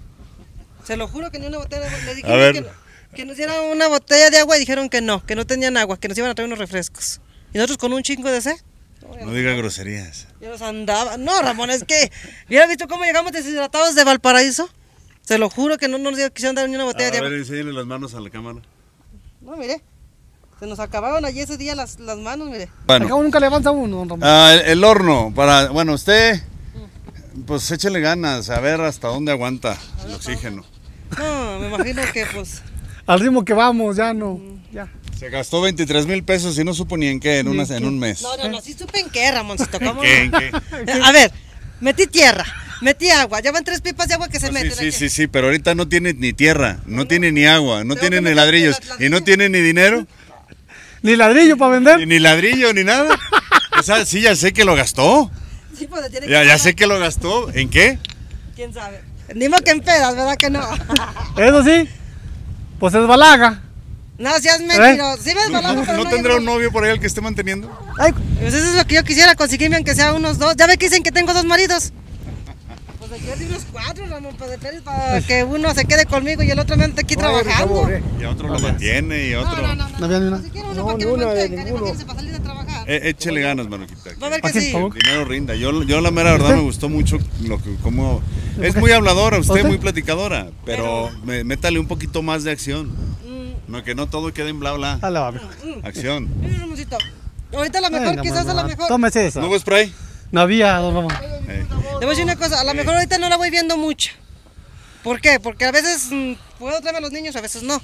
Se lo juro que ni una botella de agua. Le dijeron A ver. que, no, que nos dieran una botella de agua y dijeron que no, que no tenían agua, que nos iban a traer unos refrescos. Y nosotros con un chingo de sed. No, No diga groserías. Ya nos andaba. No, Ramón, es que hubiera visto cómo llegamos deshidratados de Valparaíso. Se lo juro que no nos quisieron dar ni una botella A de ver, agua. enséñale las manos a la cámara. No, mire. Se nos acabaron allí ese día las, las manos, mire. Acá Bueno, nunca levanta uno, don Ramón. ah, el, el horno, para, bueno, usted, pues échele ganas, a ver hasta dónde aguanta el oxígeno. No, me imagino que pues... Al ritmo que vamos, ya no. Ya. Se gastó veintitrés mil pesos y no supo ni en qué, en, una, en un mes. No, no, no, sí supe en qué, Ramoncito, ¿cómo? ¿Qué, en qué? A ver, metí tierra, metí agua, ya van tres pipas de agua que se Sí, meten sí, aquí. sí, sí, pero ahorita no tiene ni tierra, no tiene ni agua, no Tengo tiene que ni meter ladrillos las- las y no líneas. tiene ni dinero, Ni ladrillo para vender. ni, ni ladrillo, ni nada. O sea, sí, ya sé que lo gastó, Sí, pues se tiene ya, que ya pagar. sé que lo gastó. ¿En qué? ¿Quién sabe? Ni modo que en pedas, ¿verdad que no? Eso sí, pues es balaga. No seas mentiroso. Sí ves, ¿No, Balado, pero no no tendrá hay- un novio por ahí al que esté manteniendo? Ay, pues eso es lo que yo quisiera, conseguirme aunque sea unos dos. Ya ve que dicen que tengo dos maridos. Pues de perder unos cuatro, Ramón, pues de perder para que uno se quede conmigo y el otro me ande aquí trabajando. Y otro lo mantiene y No, otro... no, no, no. No había ni una. Si quiere uno No, para que ni me una de mantenga, ninguno. imagínese para salir de trabajar. Eh, échele ganas, Manuquita. Va a ver que Aquí, sí. por favor. Dinero rinda. Yo, yo la mera verdad me gustó mucho lo que como es muy habladora, usted ¿Usted? muy platicadora, pero me- métale un poquito más de acción. No que no todo quede en bla bla. Dale, va, mijo. Acción. Mira, Ramoncito. Ahorita a lo mejor, Venga, quizás a mamá, lo mejor. Tómese esa. ¿No hubo spray? No había, don Ramón. Eh, Le voy a decir una cosa, a lo mejor ahorita no la voy viendo mucho. ¿Por qué? Porque a veces mm, puedo traer a los niños, a veces no.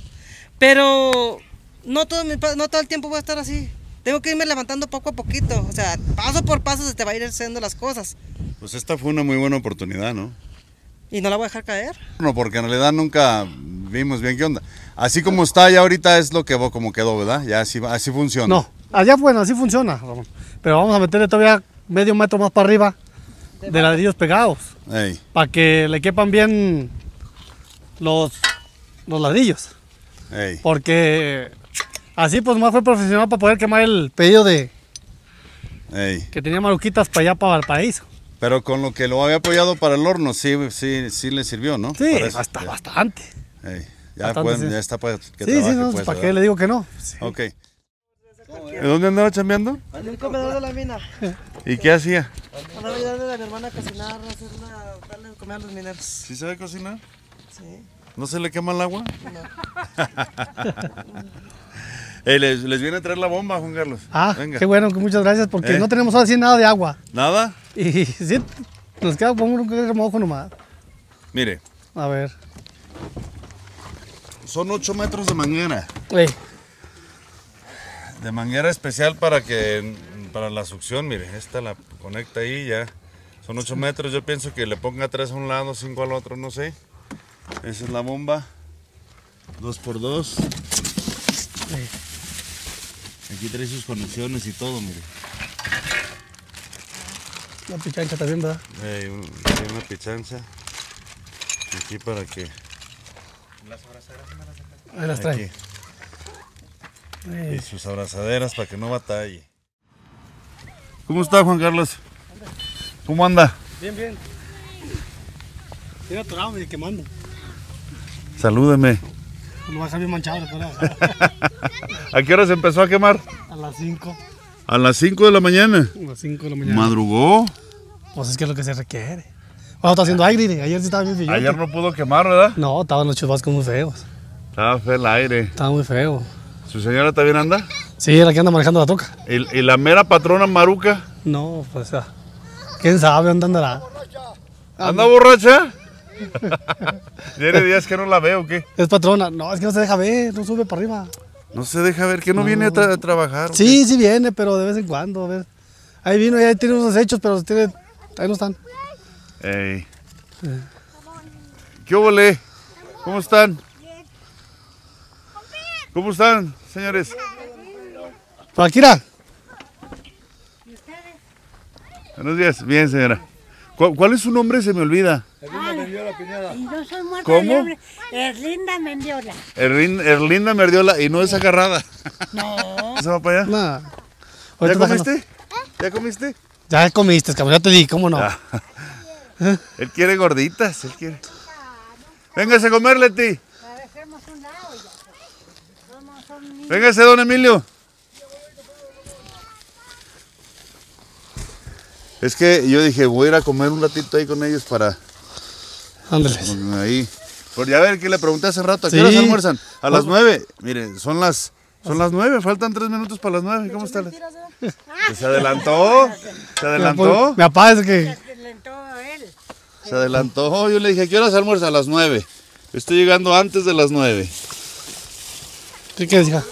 Pero no todo, mi pa- no todo el tiempo voy a estar así. Tengo que irme levantando poco a poquito. O sea, paso por paso se te va a ir haciendo las cosas. Pues esta fue una muy buena oportunidad, ¿no? Y no la voy a dejar caer. No, porque en realidad nunca vimos bien qué onda. Así como está ya ahorita es lo que como quedó, ¿verdad? Ya así, así funciona. No, allá bueno, así funciona, Ramón. Pero vamos a meterle todavía medio metro más para arriba de ladrillos pegados. Ey, Para que le quepan bien los, los ladrillos. ey. Porque así pues más fue profesional para poder quemar el pedido de Ey. que tenía Maruquitas para allá para Valparaíso. Pero con lo que lo había apoyado para el horno, sí, sí, sí le sirvió, ¿no? Sí, Para eso. hasta Ey, bastante. ey. Ya, Bastante, pueden- sí. ya está para que Sí, trabaje, sí, no, pues, ¿para qué ¿verdad? le digo que no? Sí. Ok. ¿De dónde andaba chambeando? En un comedor de la mina. ¿Y qué hacía? Andaba ayudándole a mi hermana a cocinar, a hacer una, darle de comer a los mineros. ¿Sí sabe cocinar? Sí. ¿No se le quema el agua? Ey, les, les viene a traer la bomba, Juan Carlos. Ah, Venga. qué bueno, que muchas gracias, porque ¿Eh? no tenemos ahora sí nada de agua. ¿Nada? Y sí, nos queda como un remojo nomás. Mire, A ver. son ocho metros de manguera. Ey, De manguera especial para que para la succión, mire, esta la conecta ahí ya. Son ocho metros, yo pienso que le ponga tres a un lado, cinco al otro, no sé. Esa es la bomba. Dos por dos. ey. Aquí trae sus conexiones y todo, mire. La pichancha también, ¿verdad? Hay un- hay una pichanza. Aquí para que... Ahí las trae. Aquí. Ey. Y sus abrazaderas para que no batalle. ¿Cómo está, Juan Carlos? ¿Cómo anda? Bien, bien. Tiene atorado y quemando. Salúdeme. No va a dejar bien manchado, pero ¿A qué hora se empezó a quemar? a las cinco. A las cinco de la mañana. A las cinco de la mañana. ¿Madrugó? Pues es que es lo que se requiere. Bueno, está haciendo aire. Ayer sí estaba bien fillote. Ayer no pudo quemar, ¿verdad? No, estaban los chubascos muy feos. Estaba feo el aire. Estaba muy feo. ¿Su señora también anda? Sí, era la que anda manejando la troca. ¿Y, y la mera patrona Maruca? No, pues, ah, quién sabe dónde andará. ¿Anda borracha? ¿Tiene días que no la veo o qué? Es patrona. No, es que no se deja ver, no sube para arriba. No se deja ver, que no, viene a, tra- a trabajar. ¿o Sí, sí viene, pero de vez en cuando, a ver. Ahí vino y ahí tiene unos hechos, pero tiene, ahí no están. Ey. ¿Qué óvole? ¿Cómo están? ¿Cómo están, señores? Por aquí, ¿ra? Buenos días. Bien, señora. ¿Cuál, cuál es su nombre? Se me olvida. Erlinda Mendiola Pineda. Y no soy muerta ¿Cómo? de hambre. Erlinda Mendiola. Erlin- Erlinda Merdiola y no es agarrada. No. ¿Se va para allá? Nah. ¿Ya Ahorita comiste? ¿Ya comiste? Ya comiste, cabrón, ya te di, ¿cómo no? Ah. Él quiere gorditas, él quiere. Véngase a comer, Leti. Parecemos un lado ya. Somos un niño. Véngase, don Emilio. Es que yo dije, voy a ir a comer un ratito ahí con ellos para... Ándale. Ahí. Por ya ver que le pregunté hace rato, ¿a qué Sí. horas almuerzan? A las nueve. Miren, son las, son las nueve, faltan tres minutos para las nueve. ¿Cómo está? Pues se adelantó, se adelantó, Mi papá es que... Se lentó él. se adelantó. Yo le dije, ¿a qué horas almuerza? A las nueve. Estoy llegando antes de las nueve. ¿Qué quieres, hija?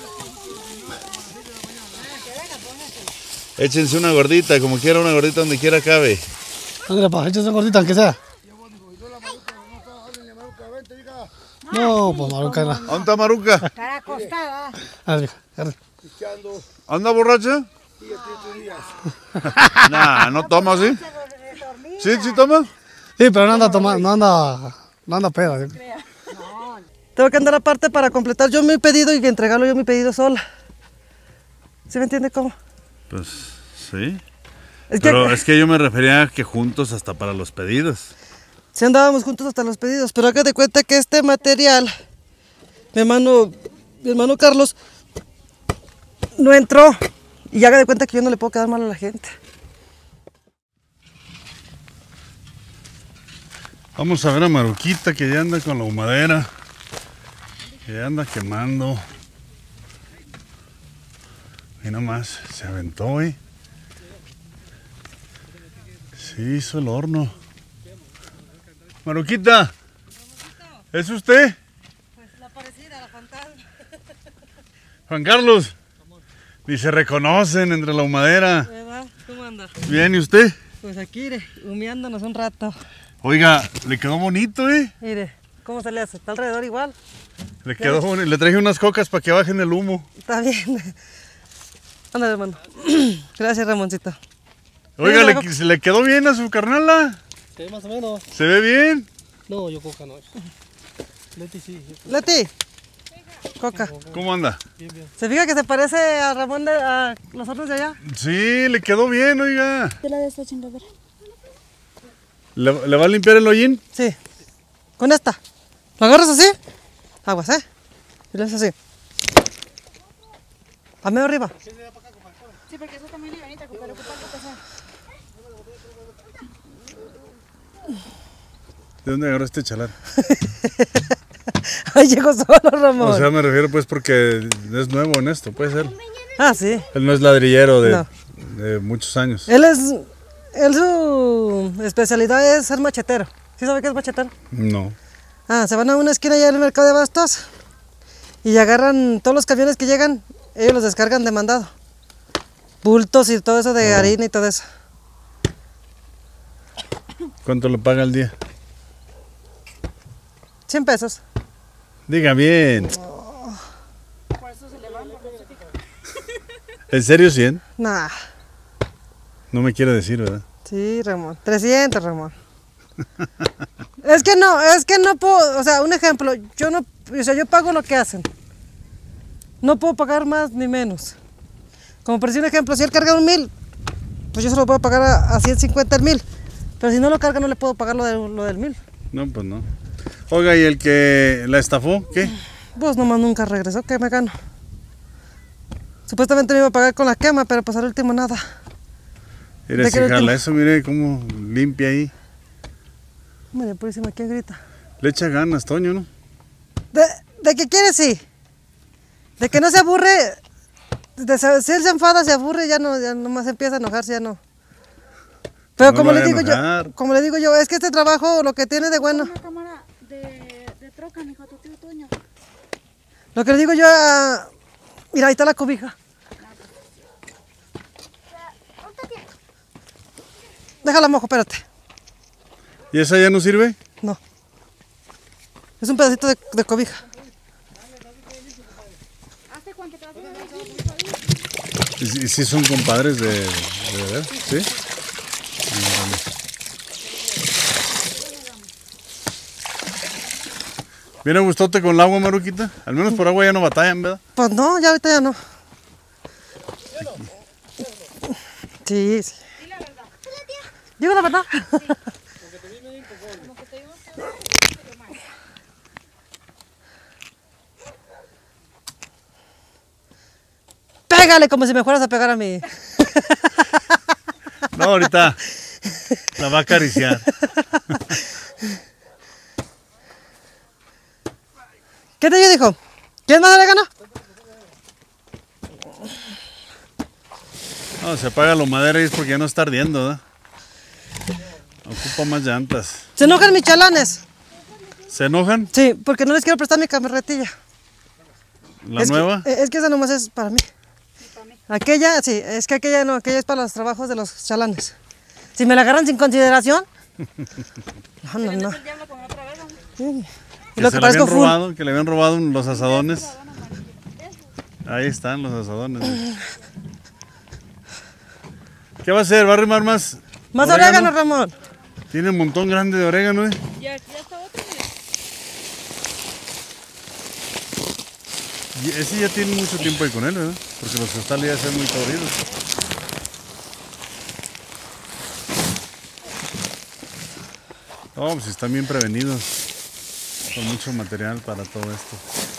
Échense una gordita, como quiera, una gordita donde quiera cabe. Ándale, papá, échate una gordita, aunque sea. No, pues Maruca, no. ¿Dónde está Maruca? Estará acostada. Ándale, hija, ándale. ¿Anda borracha? Nah, no toma, ¿sí? ¿Sí, sí toma? Sí, pero no anda tomando, no anda, no anda peda. ¿Sí? Tengo que andar aparte para completar yo mi pedido y entregarlo yo mi pedido sola. ¿Sí me entiende cómo? Pues sí. Es que Pero es que yo me refería a que juntos hasta para los pedidos. sí andábamos juntos hasta los pedidos, pero haga de cuenta que este material, mi hermano, mi hermano Carlos, no entró. Y haga de cuenta que yo no le puedo quedar mal a la gente. Vamos a ver a Maruquita que ya anda con la humadera. Que ya anda quemando. Y nomás se aventó, ¿eh? Sí, hizo el horno. Maruquita, ¿es usted? Pues la parecida, la fantasma. Juan Carlos. Ni se reconocen entre la humadera. ¿Verdad? ¿Cómo anda? Bien, ¿y usted? Pues aquí, mire, humeándonos un rato. Oiga, le quedó bonito, ¿eh? Mire, ¿cómo se le hace? ¿Está alrededor igual? Le quedó bonito. Le traje unas cocas para que bajen el humo. Está bien. Ándale, hermano. Gracias, Ramoncito. Oiga, Mira, le, ¿se le quedó bien a su carnala? Sí, más o menos. ¿Se ve bien? No, yo coca no. Leti sí. Leti. Coca. ¿Cómo anda? ¿Se fija que se parece a Ramón de a los otros de allá? Sí, le quedó bien, oiga. Yo la de esta chingadera. ¿Le, le va a limpiar el hollín? Sí. Con esta. ¿Lo agarras así? Aguas, ¿eh? Y le haces así. A medio arriba. Sí, porque eso también es bonita, pero ocupa que pesar. ¿De dónde agarró este chalar? Ahí llegó solo, Ramón. O sea, me refiero pues porque es nuevo en esto, puede ser. Ah, sí. Él no es ladrillero de, No. de muchos años. Él es... Él su especialidad es ser machetero. ¿Sí sabe qué es machetero? No. Ah, se van a una esquina allá en el mercado de Bastos y agarran todos los camiones que llegan, ellos los descargan de mandado. Bultos y todo eso de harina y todo eso. ¿Cuánto le paga al día? cien pesos. Diga bien. ¿En serio cien? Nah. No me quiere decir, ¿verdad? Sí, Ramón. trescientos, Ramón. Es que no, es que no puedo, o sea, un ejemplo, yo no, o sea, yo pago lo que hacen. No puedo pagar más ni menos. Como por decir un ejemplo, si él carga un mil, pues yo se lo puedo pagar a, a ciento cincuenta el mil. Pero si no lo carga, no le puedo pagar lo, de, lo del mil. No, pues no. Oiga, ¿y el que la estafó? ¿Qué? Pues nomás nunca regresó, que me gano. Supuestamente me iba a pagar con la quema, pero pues al último nada. Mire, ¿De si qué jala último? eso, mire cómo limpia ahí. Mire, purísima, ¿quién grita? Le echa ganas, Toño, ¿no? De, de que quiere, sí. De que no se aburre. De, si él se enfada, se aburre, ya no, ya nomás empieza a enojarse, ya no. Pero No como lo le vaya a digo yo, enojar. como le digo yo, es que este trabajo lo que tiene de bueno, Una cámara de, de troca, mijo, tu tío Toño. lo que le digo yo a... Mira, ahí está la cobija. déjala mojo, espérate. ¿Y esa ya no sirve? No. Es un pedacito de, de cobija. ¿Hace cuánto te vas a ver? ¿Y si son compadres de, de beber? ¿Sí? ¿Viene a gustote con el agua, Maruquita? Al menos por agua ya no batallan, ¿verdad? Pues no, ya ahorita ya no. Sí, sí. Digo la verdad. Pégale como si me fueras a pegar a mí. No, ahorita la va a acariciar. ¿Qué te dijo? ¿Quién más orégano? No, se apaga la madera y es porque ya no está ardiendo, ¿verdad? Ocupa más llantas. Se enojan mis chalanes. ¿Se enojan? Sí, porque no les quiero prestar mi carretilla. ¿La es nueva? Que, es que esa nomás es para mí. Aquella, sí, es que aquella no, aquella es para los trabajos de los chalanes. Si me la agarran sin consideración. No, no, no. Sí. Que, Lo se que le habían full. robado, que le habían robado los asadones. Ahí están los asadones. ¿Qué va a hacer? ¿Va a arrimar más? Más orégano, orégano Ramón. Tiene un montón grande de orégano, ¿eh? Ya, ya está otro. Y ese ya tiene mucho tiempo ahí con él, ¿verdad? Porque los costales ya se ven muy coloridos. Oh, pues están bien prevenidos. Con mucho material para todo esto.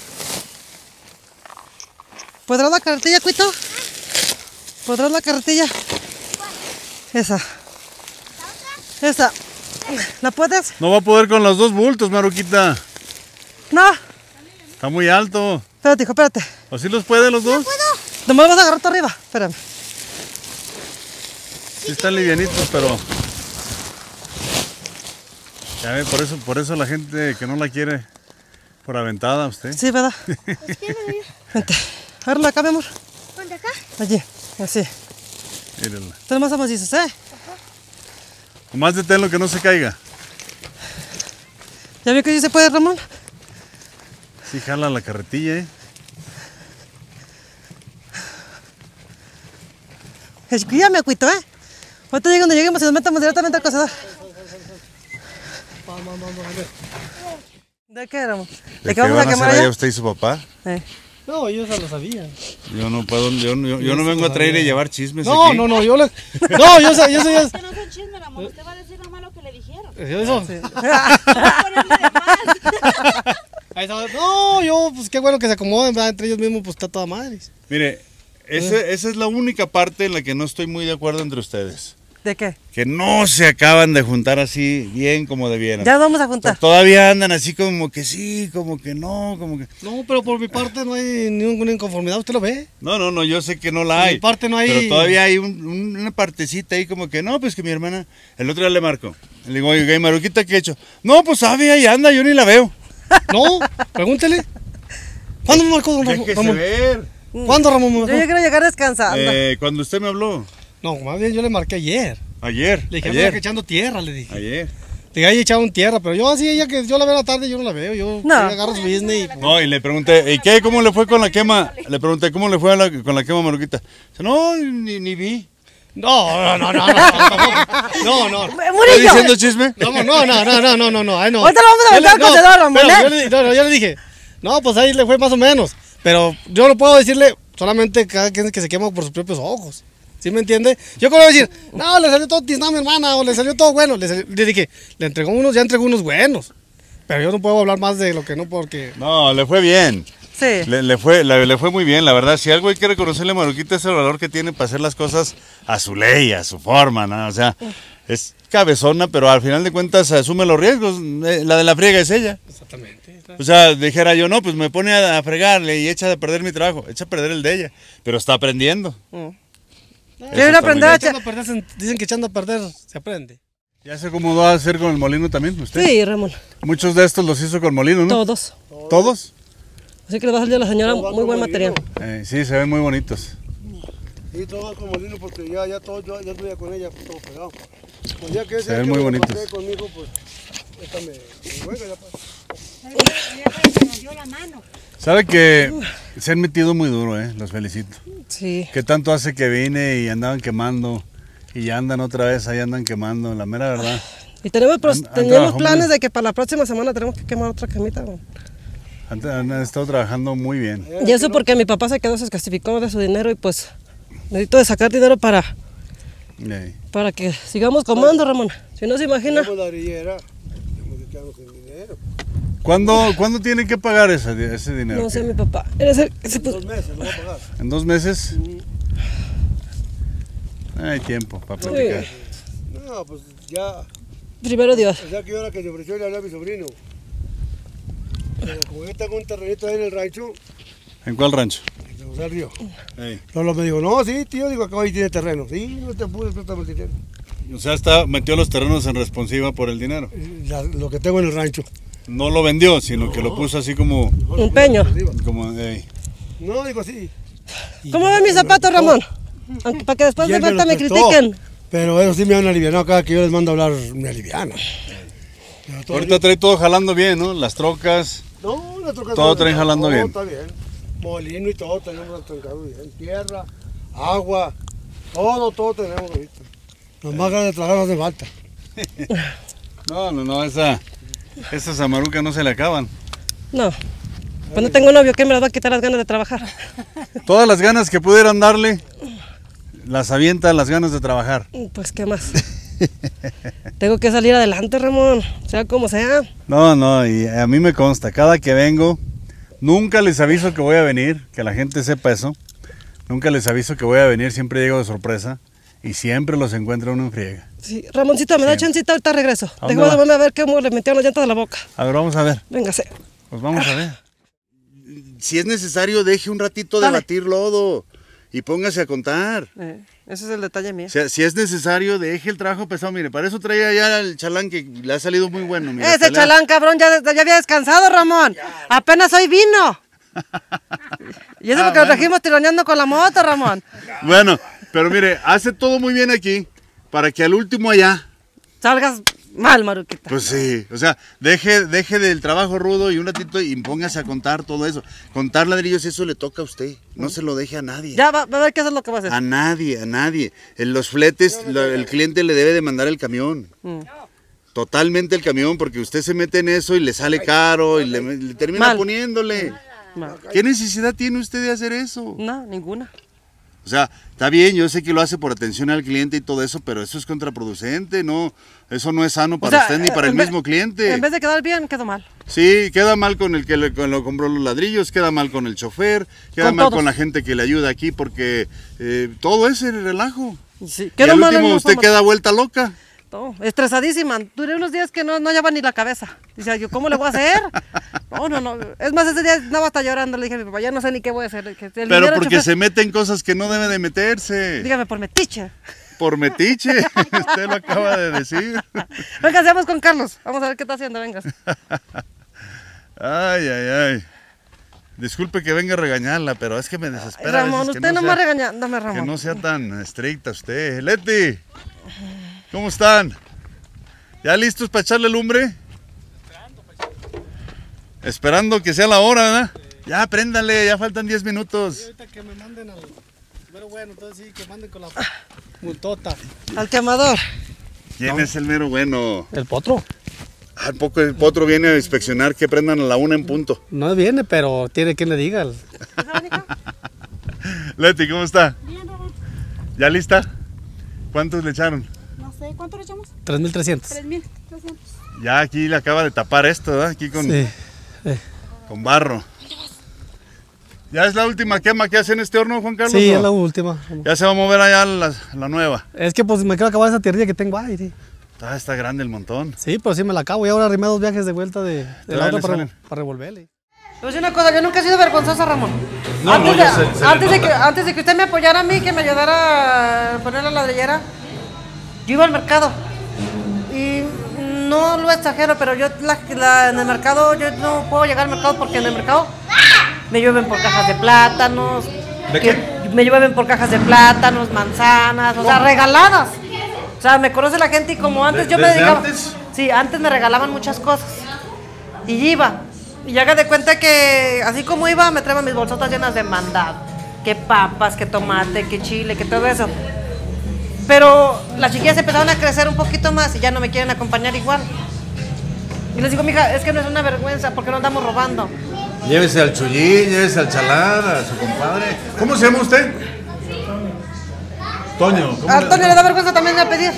¿Podrás la carretilla, Cuito? ¿Podrás la carretilla? Esa. Esa. ¿La puedes? No va a poder con los dos bultos, Maruquita. No. Está muy alto. Espérate, hijo, espérate. ¿O sí los puede los dos? No puedo. Nomás vas a agarrar tú arriba. Espérame. Sí están livianitos, pero... Ya ve, por eso, por eso la gente que no la quiere por aventada usted. Sí, ¿verdad? Vente. Agárrala acá, mi amor. ¿Dónde acá? Allí, así. Mírenla. Tú nomás amacizas, ¿eh? Nomás deténlo que no se caiga. ¿Ya vio que sí se puede, Ramón? Sí, jala la carretilla, ¿eh? Cuídame, Cuito, ¿eh? Ahorita llegue donde lleguemos y nos metamos directamente al cazador. ¿De qué éramos? ¿De qué vamos a quemar allá usted y su papá? Eh. No, yo ya lo sabía. Yo no puedo, yo, yo, yo no vengo a traer y llevar chismes no, aquí. No, no, yo le... No, yo sé, yo sé. Yo... Que no son chismes, Ramón. Usted va a decir nomás lo que le dijeron. ¿Eso? Sí. Ahí está. No, yo, pues qué bueno que se acomoden, ¿verdad? Entre ellos mismos, pues está toda madre. Mire, ese, esa es la única parte en la que no estoy muy de acuerdo entre ustedes. ¿De qué? Que no se acaban de juntar así bien como debieran. Ya vamos a juntar. Todavía andan así como que sí, como que no, como que... No, pero por mi parte no hay ninguna inconformidad, ¿usted lo ve? No, no, no, yo sé que no la hay. Por mi parte no hay... Pero todavía hay un, un, una partecita ahí como que no, pues que mi hermana... El otro día le marco. Le digo, oye, Maruquita, ¿qué he hecho? No, pues sabe, ahí anda, yo ni la veo. No, pregúntele. ¿Cuándo me marcó don Ramón? Déjese ver. ¿Cuándo Ramón me marcó? Yo ya quiero llegar descansando. Eh, cuando usted me habló. No, más bien yo le marqué ayer. Ayer. Le dije, ayer. que echando tierra, le dije. Ayer. Le dije, ahí echaron tierra, pero yo así, ella que yo la veo a la tarde, yo no la veo. Yo No. agarro su business y... No, y le pregunté, ¿y qué? ¿Cómo le fue con la quema? Le pregunté, ¿cómo le fue a la- con la quema, Maruquita? Dice, no, ni, ni vi. No, no, no, no, no, no, no. ¿Está Murillo. diciendo chisme? No, no, no, no, no, no, no, no, ay, no. Ahorita lo vamos a aventar al Yo le- cocedor, Ramón, pero ¿eh? yo le, no, no, yo le dije, no, pues ahí le fue más o menos. Pero yo no puedo decirle solamente cada quien que se quema por sus propios ojos. ¿Sí me entiende? Yo como decir, no, le salió todo tiznado a mi hermana, o le salió todo bueno. Le, salió- le dije, le entregó unos, ya entregó unos buenos. Pero yo no puedo hablar más de lo que no porque... No, le fue bien. Sí. Le, le fue, le, le fue muy bien, la verdad. Si algo hay que reconocerle a Maruquita es el valor que tiene para hacer las cosas a su ley, a su forma, ¿no? O sea, es cabezona, pero al final de cuentas asume los riesgos. Eh, La de la friega es ella. Exactamente. O sea, dijera yo, no, pues me pone a, a fregarle y echa a perder mi trabajo, echa a perder el de ella. Pero está aprendiendo. Mm. Eso Quiero ir está a muy aprender a bien. Echando a perder se- dicen que echando a perder se aprende. ¿Ya se acomodó a hacer con el molino también usted? Sí, Ramón. Muchos de estos los hizo con molino, ¿no? Todos. ¿Todos? Así que le va a salir a la señora muy buen material. Eh, sí, se ven muy bonitos. Y todo va con molino porque ya, ya todo, yo ya estuve con ella, todo pegado. Pues ya que se ven muy bonitos. Conmigo, pues, déjame, juega ya pues. Se nos dio la mano. Sabe que se han metido muy duro, eh, los felicito. Sí. Que tanto hace que vine y andaban quemando y ya andan otra vez, ahí andan quemando, la mera verdad. Y tenemos, Han- han tenemos trabajado planes muy- de que para la próxima semana tenemos que quemar otra camita. güey. Han, han estado trabajando muy bien. Y eso porque mi papá se quedó, se escasificó de su dinero y pues necesito de sacar dinero para, Ey. para que sigamos comando, Ramón. Si no se imagina. Tenemos la orillera, tenemos que quedarnos sin dinero. ¿Cuándo, ¿Cuándo tiene que pagar ese, ese dinero? No sé, mi papá. Eres el- ese, pues, Dos meses, lo voy a pagar. ¿En dos meses? Hay tiempo para platicar. No, pues ya, primero Dios. o sea que yo ahora que se ofreció le hablé a mi sobrino. Pero como yo tengo un terrenito ahí en el rancho, ¿En cuál rancho? de José Río. Ey. Lolo me dijo, no, sí, tío, digo, acá ahí tiene terreno. Sí, no te apures, préstame el dinero. O sea, está, metió los terrenos en responsiva por el dinero. La- lo que tengo en el rancho. No lo vendió, sino que lo puso así como... Un peño. como ey. No, digo así. ¿Cómo ven mis zapatos, Ramón? Aunque para que después Y de él me vuelta los me prestó. critiquen. Pero ellos sí me han alivianado cada que yo les mando a hablar, me alivianan. Pero todo Ahorita trae todo jalando bien, ¿no? Las trocas. No, la troca Todo está traen jalando todo bien. Está bien. Molino y todo tenemos trancado bien. Tierra, agua, todo, todo tenemos ahorita. Los más grandes de trabajar no hace falta. No, no, no, esa, esas amarucas no se le acaban. No. Cuando tengo un novio, ¿qué me las va a quitar las ganas de trabajar? Todas las ganas que pudieran darle, las avienta las ganas de trabajar. Pues, ¿qué más? Tengo que salir adelante, Ramón. Sea como sea. No, no, y a mí me consta, cada que vengo, nunca les aviso que voy a venir, que la gente sepa eso. Nunca les aviso que voy a venir, siempre llego de sorpresa y siempre los encuentro uno en friega. Sí, Ramoncito, me da Sí. chancita, ahorita regreso. ¿A dónde Déjame va? volverme a ver cómo le metieron las llantas a la boca. A ver, vamos a ver. Véngase. Pues vamos a ver. Si es necesario, deje un ratito de Dale. batir lodo y póngase a contar. Eh, ese es el detalle mío. O sea, si es necesario, deje el trabajo pesado. Mire, para eso traía ya el chalán que le ha salido muy bueno. mire, Ese hasta le ha- chalán, cabrón, ya, ya había descansado, Ramón. Apenas hoy vino. Y eso Ah, porque lo bueno. trajimos tironeando con la moto, Ramón. Bueno, pero mire, hace todo muy bien aquí para que al último allá, Salgas mal, Maruquita. pues sí, o sea, deje, deje del trabajo rudo y un ratito y póngase a contar todo eso. Contar ladrillos, eso le toca a usted, no se lo deje a nadie. Ya va, va a ver qué es lo que va a hacer. A nadie, a nadie. En los fletes, lo- el cliente le debe de mandar el camión. Mm. Totalmente el camión, porque usted se mete en eso y le sale caro y le, le termina Mal. poniéndole. Mal. ¿Qué necesidad tiene usted de hacer eso? No, ninguna. O sea, está bien, yo sé que lo hace por atención al cliente y todo eso, pero eso es contraproducente, no, eso no es sano para O sea, usted ni para el en vez- mismo cliente. En vez de quedar bien, quedó mal. Sí, queda mal con el que le, con lo compró los ladrillos, queda mal con el chofer, queda Con mal todos. con la gente que le ayuda aquí, porque eh, todo es el relajo. Sí, Y quedó al mal en último la usted forma. queda vuelta loca. No, estresadísima. Duré unos días que no, no lleva ni la cabeza. Dice, yo, ¿cómo le voy a hacer? No, no, no. Es más, ese día andaba hasta llorando. Le dije a mi papá, ya no sé ni qué voy a hacer. Que el Pero dinero porque chofer- se mete en cosas que no debe de meterse. Dígame, por metiche. Por metiche, usted lo acaba de decir. Venga, seamos con Carlos. Vamos a ver qué está haciendo, venga. Ay, ay, ay. Disculpe que venga a regañarla, pero es que me desespera. a Ramón, veces que usted no nomás sea- regañándome, Que Ramón. no sea tan estricta usted. Leti, ¿cómo están? ¿Ya listos para echarle lumbre? Esperando que sea la hora, ¿verdad? Ya, préndale, ya faltan diez minutos. Ahorita que me manden al... Pero bueno, entonces sí, que manden con la multota. Al quemador. ¿Quién es el mero bueno? ¿El potro? Al poco el potro viene a inspeccionar que prendan a la una en punto. No viene, pero tiene quien le diga. Leti, ¿cómo está? Bien, Ramón. ¿Ya lista? ¿Cuántos le echaron? No sé, ¿cuánto le echamos? tres mil trescientos. Tres mil trescientos. Ya aquí le acaba de tapar esto, ¿verdad? Aquí con, Sí. con barro. ¿Ya es la última quema que hace en este horno, Juan Carlos? Sí, ¿o? es la última. Ya se va a mover allá la, la nueva. Es que pues me quiero acabar esa tierrilla que tengo ahí. Sí, Ah, está grande el montón. sí pero sí me la acabo. Y ahora arrimé dos viajes de vuelta de, de Todavía la le otra para, salen. para revolverle. Pues una cosa, yo nunca he sido vergonzosa, Ramón. No, antes, no, de, ya se- se le antes, de nota. que, antes de que usted me apoyara a mí, que me ayudara a poner la ladrillera, yo iba al mercado. Y no lo exagero, pero yo la- la- en el mercado, yo no puedo llegar al mercado porque en el mercado me llueven por cajas de plátanos. ¿De que- Me llueven por cajas de plátanos, manzanas, o sea, regaladas. sea, me conoce la gente y como antes ¿De- yo me desde dedicaba... antes? Sí, antes me regalaban muchas cosas. Y iba. Y haga de cuenta que así como iba, me traían mis bolsotas llenas de mandado. Que papas, que tomate, que chile, que todo eso. Pero las chiquillas empezaron a crecer un poquito más y ya no me quieren acompañar igual. Y les digo, mija, es que no es una vergüenza porque no andamos robando. Llévese al Chuyín, llévese al Chalán, a su compadre. ¿Cómo se llama usted? Toño. ¿Cómo A Antonio le da vergüenza también de pedir.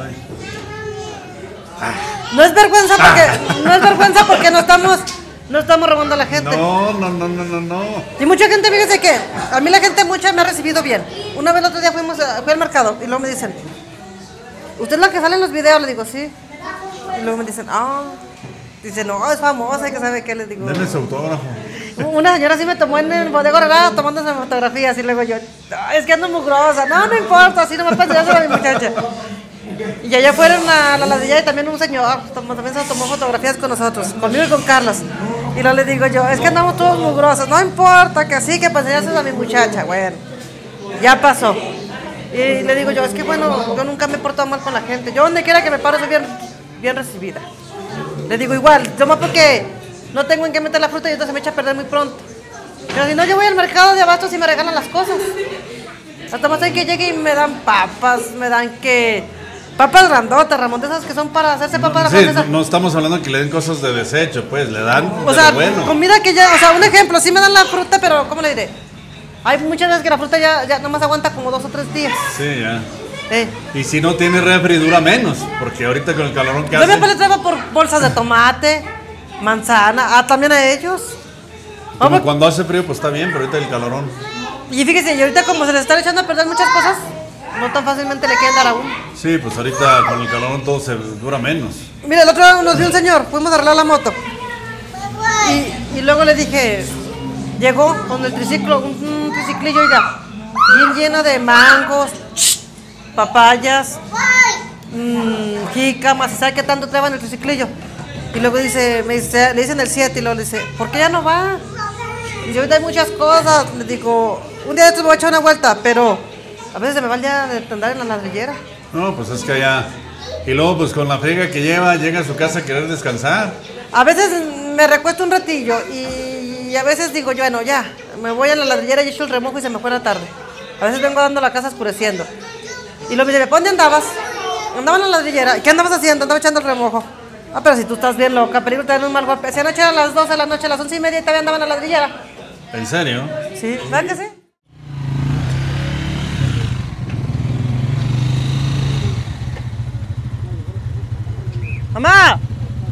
No es vergüenza porque no es vergüenza porque no estamos no estamos robando a la gente. No, no, no, no, no, no. Y mucha gente, fíjese que a mí la gente mucha me ha recibido bien. Una vez el otro día fuimos a, fui al mercado y luego me dicen, ¿usted es la que sale en los videos? Le digo, sí. Y luego me dicen, ah. Dicen, no, es famosa, que sabe qué, les digo. Denle su autógrafo. Una señora sí me tomó en el bodega Herrera tomándose fotografías y luego yo, "Ay, es que ando mugrosa". No, no importa, así no me puedes enseñar a mi muchacha. Y allá fueron a la ladrilla y también un señor tomó, también se tomó fotografías con nosotros, conmigo y con Carlos. Y luego le digo yo, es que andamos todos mugrosos. No importa, que sí, que para enseñárselo a mi muchacha. Bueno, ya pasó. Y le digo yo, es que bueno, yo nunca me he portado mal con la gente. Yo donde quiera que me paro soy bien, bien recibida. Le digo igual, toma porque no tengo en qué meter la fruta y entonces se me echa a perder muy pronto. Pero si no, yo voy al mercado de abastos y me regalan las cosas. Hasta más hay que llegue y me dan papas, me dan que... Papas grandotas, Ramón, de esas que son para hacerse papas Sí, francesas. no, no estamos hablando que le den cosas de desecho, pues, le dan O de sea, lo bueno. comida que ya, o sea, un ejemplo, sí me dan la fruta, pero ¿cómo le diré? Hay muchas veces que la fruta ya, ya nomás aguanta como dos o tres días. Sí, ya. Eh. Y si no tiene refri dura menos, porque ahorita con el calorón que Yo hace... siempre les traigo por bolsas de tomate, manzana, ah, también a ellos. Como Vamos. cuando hace frío, pues está bien, pero ahorita el calorón... Y fíjese, y ahorita como se les está echando a perder muchas cosas, no tan fácilmente le quieren dar a uno. Sí, pues ahorita con el calorón todo se dura menos. Mira, el otro día nos vio un señor, fuimos a arreglar la moto. Y, y luego le dije, llegó con el triciclo, un, un triciclillo, oiga, bien lleno de mangos, papayas, mmm, jícamas, ¿sabe qué tanto trae en el triciclillo? Y luego dice, me dice, le dicen el siete y luego le dice, ¿por qué ya no va? Y yo, ahorita hay muchas cosas. Le digo, un día de estos voy a echar una vuelta, pero a veces se me va el día de andar en la ladrillera. No, pues es que allá... Y luego, pues con la friega que lleva, llega a su casa a querer descansar. A veces me recuesto un ratillo y, y a veces digo yo, bueno, ya, me voy a la ladrillera y echo el remojo y se me fue la tarde. A veces vengo dando la casa oscureciendo. Y luego me dice, ¿por dónde andabas? Andaba en la ladrillera. ¿Y qué andabas haciendo? Andaba echando el remojo. Ah, pero si tú estás bien loca, peligro te dan un mal golpe. Si anoche a las doce de la noche, a las once y media, y todavía andaba en la ladrillera. ¿En serio? Sí, ¿verdad que sí? ¡Mamá!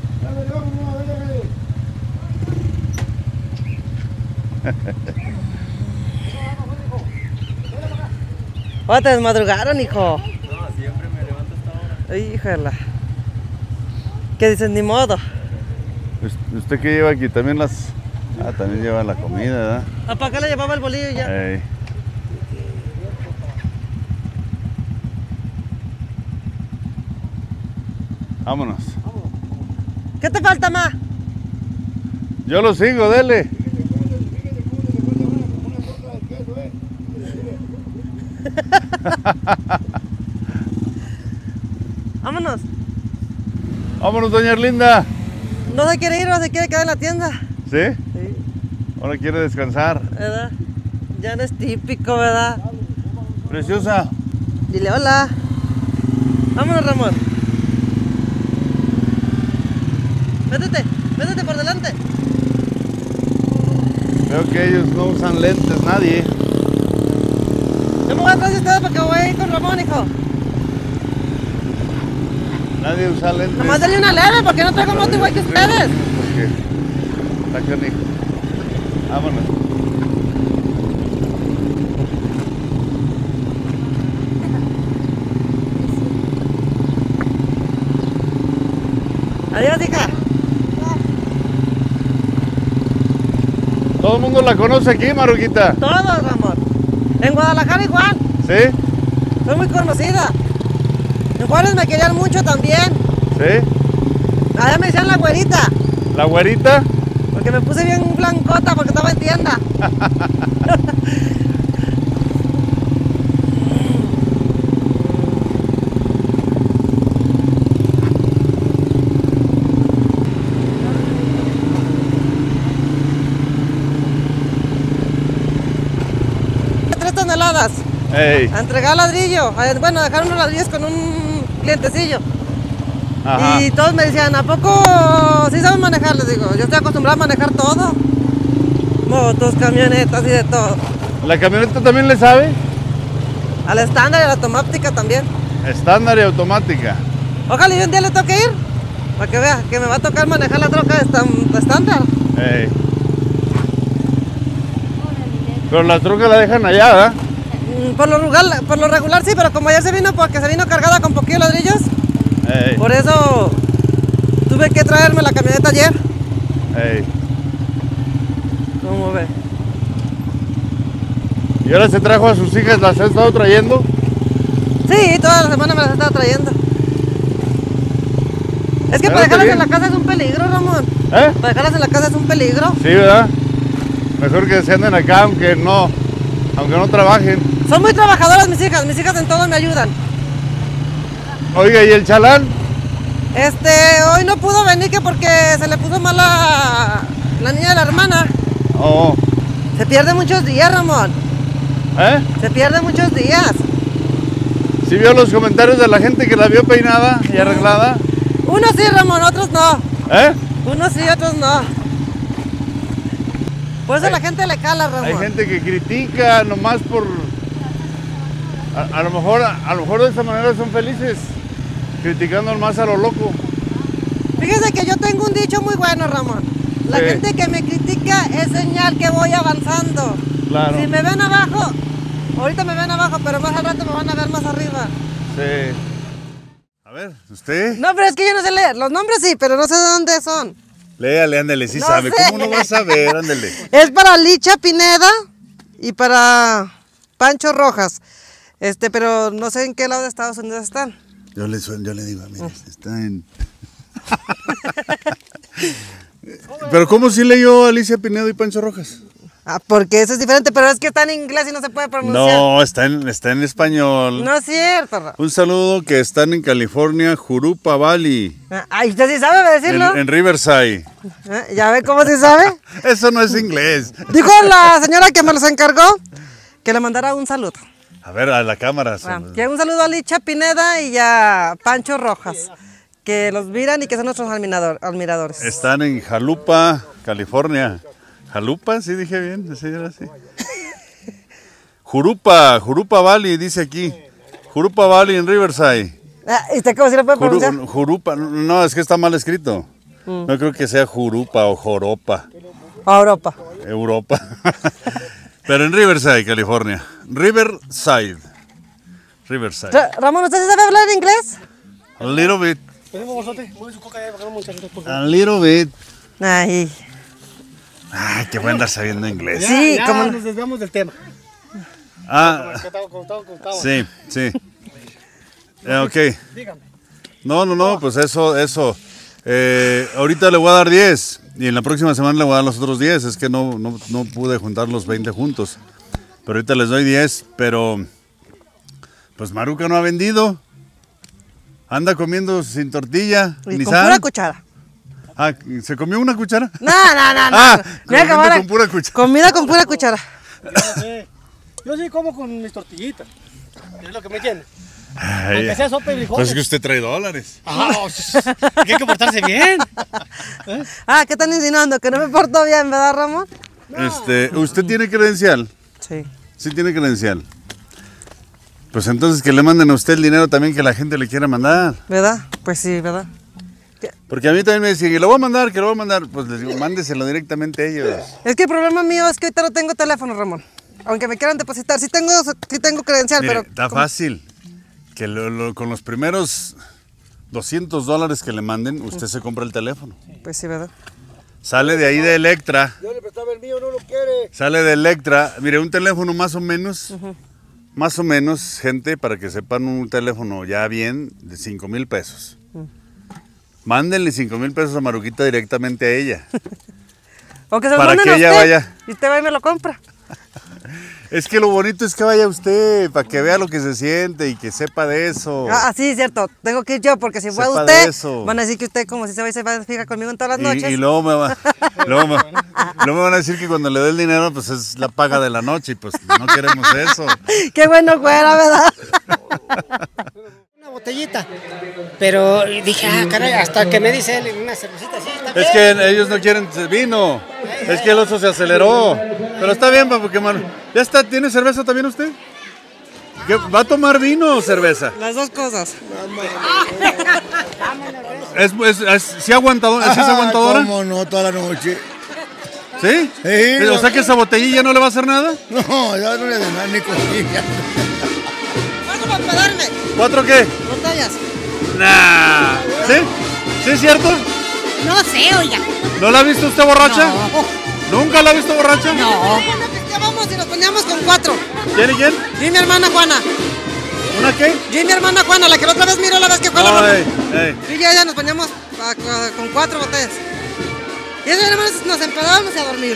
Oh, te desmadrugaron, hijo. No, siempre me levanto hasta ahora. Híjala. ¿Qué dices? Ni modo. ¿Usted qué lleva aquí? También las... Ah, también lleva la comida, ¿verdad? ¿A para acá le llevaba el bolillo y ya? Ey. Vámonos. ¿Qué te falta, ma? Yo lo sigo, dele. Vámonos. Vámonos, doña Erlinda. ¿No se quiere ir o se quiere quedar en la tienda? ¿Sí? Sí. Ahora quiere descansar. ¿Verdad? Ya no es típico, ¿verdad? Preciosa. Dile hola. Vámonos, Ramón. Métete, métete por delante. Veo que ellos no usan lentes, nadie. Yo me voy atrás de ustedes porque voy a ir con Ramón, hijo. Nadie usa lentes. Nomás denle una leve porque no traigo moto igual que ustedes. Porque está canijo. Vámonos. Adiós, hija. Todo el mundo la conoce aquí, Maruquita. Todos, Ramón. En Guadalajara igual. ¿Sí? Soy muy conocida. En Juárez me querían mucho también. ¿Sí? Allá me decían la güerita. ¿La güerita? Porque me puse bien blancota porque estaba en tienda. Ey. A entregar ladrillo. A- bueno, a dejar unos ladrillos con un clientecillo. Ajá. Y todos me decían, ¿a poco sí sabes manejar? Les digo, yo estoy acostumbrado a manejar todo. Motos, camionetas y de todo. ¿La camioneta también le sabe? Al estándar y a la automática también. Estándar y automática. Ojalá y un día le toque ir. Para que vea que me va a tocar manejar la troca de estam- de estándar. Ey. Pero la troca la dejan allá, ¿verdad? Mm, Por lo, regular, por lo regular sí, pero como ayer se vino porque se vino cargada con poquillos ladrillos, Ey. por eso tuve que traerme la camioneta ayer. Ey. ¿Cómo ve? ¿Y ahora se trajo a sus hijas? ¿Las ha estado trayendo? Sí, toda la semana me las estaba trayendo. Es que para Espérate dejarlas bien. en la casa es un peligro, Ramón. ¿Eh? Para dejarlas en la casa es un peligro. Sí, ¿verdad? Mejor que se anden acá aunque no, aunque no trabajen. Son muy trabajadoras mis hijas, mis hijas en todo me ayudan. Oiga, ¿y el chalán? Este, hoy no pudo venir que porque se le puso mala la niña de la hermana. Oh. Se pierde muchos días, Ramón. ¿Eh? Se pierde muchos días. ¿Sí vio los comentarios de la gente que la vio peinada y arreglada? Unos sí, Ramón, otros no. ¿Eh? Unos sí, otros no. Por eso la gente le cala, Ramón. Hay gente que critica nomás por... A, a lo mejor, a, a lo mejor de esta manera son felices, criticando nomás a lo loco. Fíjese que yo tengo un dicho muy bueno, Ramón. La Sí. gente que me critica es señal que voy avanzando. Claro. Si me ven abajo, ahorita me ven abajo, pero más al rato me van a ver más arriba. Sí. A ver, ¿usted? No, pero es que yo no sé leer. Los nombres sí, pero no sé de dónde son. Léale, ándale, sí No sabe. sé. ¿Cómo no vas a ver? Ándale. Es para Licha Pineda y para Pancho Rojas. Este, pero no sé en qué lado de Estados Unidos están. Yo le, sueno, yo le digo, mire, está en... Pero ¿cómo sí leyó Alicia Pinedo y Pancho Rojas? Ah, porque eso es diferente, pero es que está en inglés y no se puede pronunciar. No, está en, está en español. No es cierto, Ra- Un saludo que están en California, Jurupa Valley, Ay, ¿usted sí sabe en, decirlo? en Riverside. ¿Eh? ¿Ya ve cómo sí sabe? Eso no es inglés. Dijo la señora que me los encargó que le mandara un saludo. A ver, a la cámara. Ah, que un saludo a Licha Pineda y a Pancho Rojas, que los miran y que son nuestros admirador- admiradores. Están en Jalupa, California. ¿Jalupa? Sí, dije bien. Sí, era así. Jurupa, Jurupa Valley, dice aquí. Jurupa Valley en Riverside. Ah, ¿y usted cómo se le puede Juru- pronunciar? Jurupa, no, es que está mal escrito. Mm. No creo que sea Jurupa o Joropa, A Europa. Europa. Pero en Riverside, California. Riverside. Riverside. Ra- Ramón, ¿usted sí sabe hablar inglés? A little bit. Tenemos bolsote, mueve su coca ahí, bajar un muchachito, por favor. A little bit. Ay. Ay, qué buen andar sabiendo inglés. Sí, ya como- nos desviamos del tema. Ah, Que estaba contado, contado. sí, sí. Eh, ok. Dígame. No, no, no, pues eso, eso. Eh, ahorita le voy a dar diez y en la próxima semana le voy a dar los otros diez. Es que no, no, no pude juntar los veinte juntos. Pero ahorita les doy diez, pero pues Maruca no ha vendido. Anda comiendo sin tortilla, Y ni con sal. pura cuchara. Ah, ¿se comió una cuchara? No, no, no, no. Ah, Mira, comiendo camarada, con pura cuchara. comida con pura cuchara. Yo no sé. Yo sí como con mis tortillitas. Es lo que me entiende. Ay, Aunque sea sopa y frijoles. pues es que usted trae dólares. Ah, hay que portarse bien. Ah, ¿qué están insinuando? Que no me porto bien, ¿verdad, Ramón? Este, ¿usted tiene credencial? Sí. Sí tiene credencial. Pues entonces que le manden a usted el dinero también que la gente le quiera mandar. ¿Verdad? Pues sí, ¿verdad? Porque a mí también me decían, que lo voy a mandar, que lo voy a mandar. Pues les digo, mándeselo directamente a ellos. Es que el problema mío es que ahorita no tengo teléfono, Ramón. Aunque me quieran depositar. Sí tengo, sí tengo credencial, Mire, pero... está fácil. Que lo- lo- con los primeros doscientos dólares que le manden, usted se compra el teléfono. Pues sí, ¿verdad? Sale de ahí de Electra. Yo le prestaba el mío, no lo quiere. Sale de Electra. Mire, un teléfono más o menos, más o menos, gente, para que sepan, un teléfono ya bien, de cinco mil pesos. Mándenle cinco mil pesos a Maruquita directamente a ella. O que se lo Para manden que a ella usted, vaya. y usted va y me lo compra. Es que lo bonito es que vaya usted, para que vea lo que se siente y que sepa de eso. Ah, sí, cierto. Tengo que ir yo, porque si fue Sepa usted, de eso. van a decir que usted como si se va y se va a fijar conmigo en todas las Y, noches. y luego, me va, luego, me, luego me van a decir que cuando le dé el dinero, pues es la paga de la noche y pues no queremos eso. Qué bueno fuera, ¿verdad? Una botellita. Pero dije, ah, caray, hasta que me dice él una cervecita, sí, está Es bien. que ellos no quieren vino. Es que el oso se aceleró. Pero está bien, porque mano. ¿Ya está? ¿Tiene cerveza también usted? ¿Qué, ¿Va a tomar vino o cerveza? Las dos cosas. ¿Es, es, es, ¿Sí aguantadora? ¿Sí es aguantadora? ¿Cómo no? Toda la noche. ¿Sí? Sí, O no. sea que esa botellilla no le va a hacer nada. No, ya no le de nada ni cosilla. ¿Cuánto para pedarme? ¿Cuatro qué? Botellas. Nah. ¿Sí? ¿Sí es cierto? No sé, oiga. ¿No la ha visto usted borracha? No. ¿Nunca la ha visto borracha? No. Vamos y nos poníamos con cuatro. ¿Quién y quién? Yo y mi hermana Juana. ¿Una qué? Yo y mi hermana Juana, la que la otra vez miró la vez que fue a la Ay, broma. ay. Yo y ella nos poníamos a- a- con cuatro botellas. Y eso hermanos nos empedábamos a dormir.